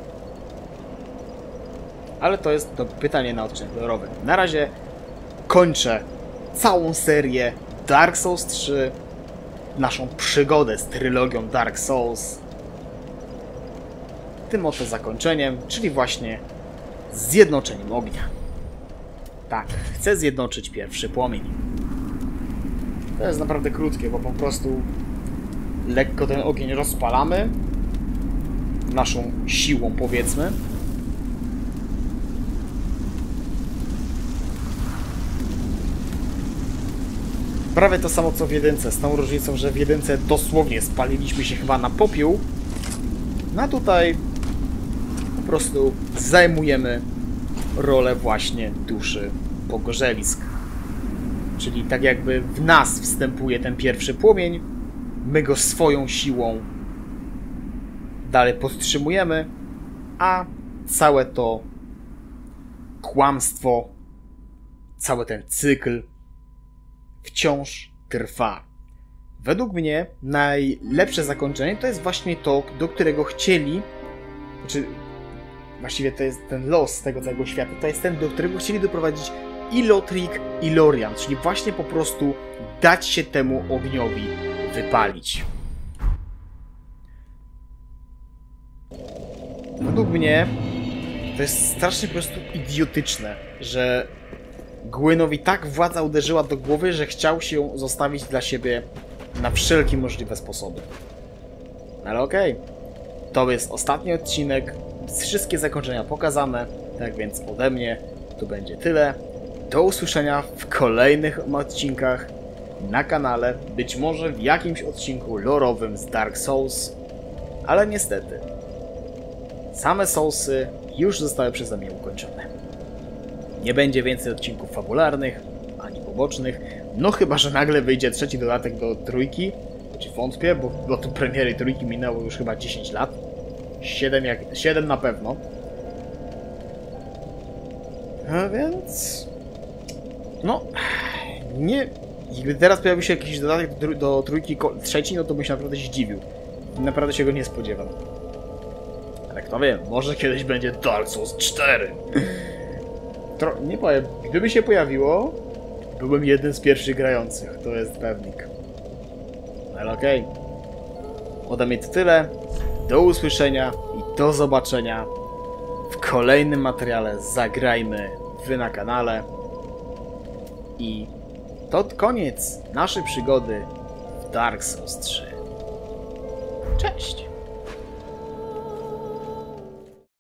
Ale to jest to pytanie na odcinek lorowy. Na razie kończę całą serię Dark Souls trzy, naszą przygodę z trylogią Dark Souls. Tym oto zakończeniem, czyli właśnie zjednoczeniem ognia. Tak, chcę zjednoczyć pierwszy płomień. To jest naprawdę krótkie, bo po prostu lekko ten ogień rozpalamy naszą siłą, powiedzmy. Prawie to samo co w jedynce, z tą różnicą, że w jedynce dosłownie spaliliśmy się chyba na popiół, no a tutaj po prostu zajmujemy rolę właśnie duszy Pogorzelisk. Czyli tak jakby w nas wstępuje ten pierwszy płomień, my go swoją siłą dalej podtrzymujemy, a całe to kłamstwo, cały ten cykl wciąż trwa. Według mnie najlepsze zakończenie to jest właśnie to, do którego chcieli, znaczy właściwie to jest ten los tego całego świata, to jest ten, do którego chcieli doprowadzić i Lothric, i Lorian, czyli właśnie po prostu dać się temu ogniowi wypalić. Według mnie to jest strasznie po prostu idiotyczne, że Gwynnowi tak władza uderzyła do głowy, że chciał się ją zostawić dla siebie na wszelkie możliwe sposoby. Ale okej. Okay. To jest ostatni odcinek. Wszystkie zakończenia pokazane. Tak więc ode mnie to będzie tyle. Do usłyszenia w kolejnych odcinkach na kanale. Być może w jakimś odcinku lorowym z Dark Souls. Ale niestety same Soulsy już zostały przeze mnie ukończone. Nie będzie więcej odcinków fabularnych, ani pobocznych. No chyba, że nagle wyjdzie trzeci dodatek do trójki. Choć wątpię, bo do tu premiery trójki minęło już chyba dziesięć lat. siedem, jak... siedem na pewno. A więc... No... Nie... Gdyby teraz pojawił się jakiś dodatek do, do trójki trzeci, no to bym się naprawdę zdziwił. Naprawdę się go nie spodziewam. Ale kto wie, może kiedyś będzie Dark Souls cztery. Tro... Nie powiem, gdyby się pojawiło, byłem jeden z pierwszych grających, to jest pewnik. Ale okej. Ode mnie to tyle. Do usłyszenia i do zobaczenia w kolejnym materiale Zagrajmy Wy na kanale. I to koniec naszej przygody w Dark Souls trzy. Cześć!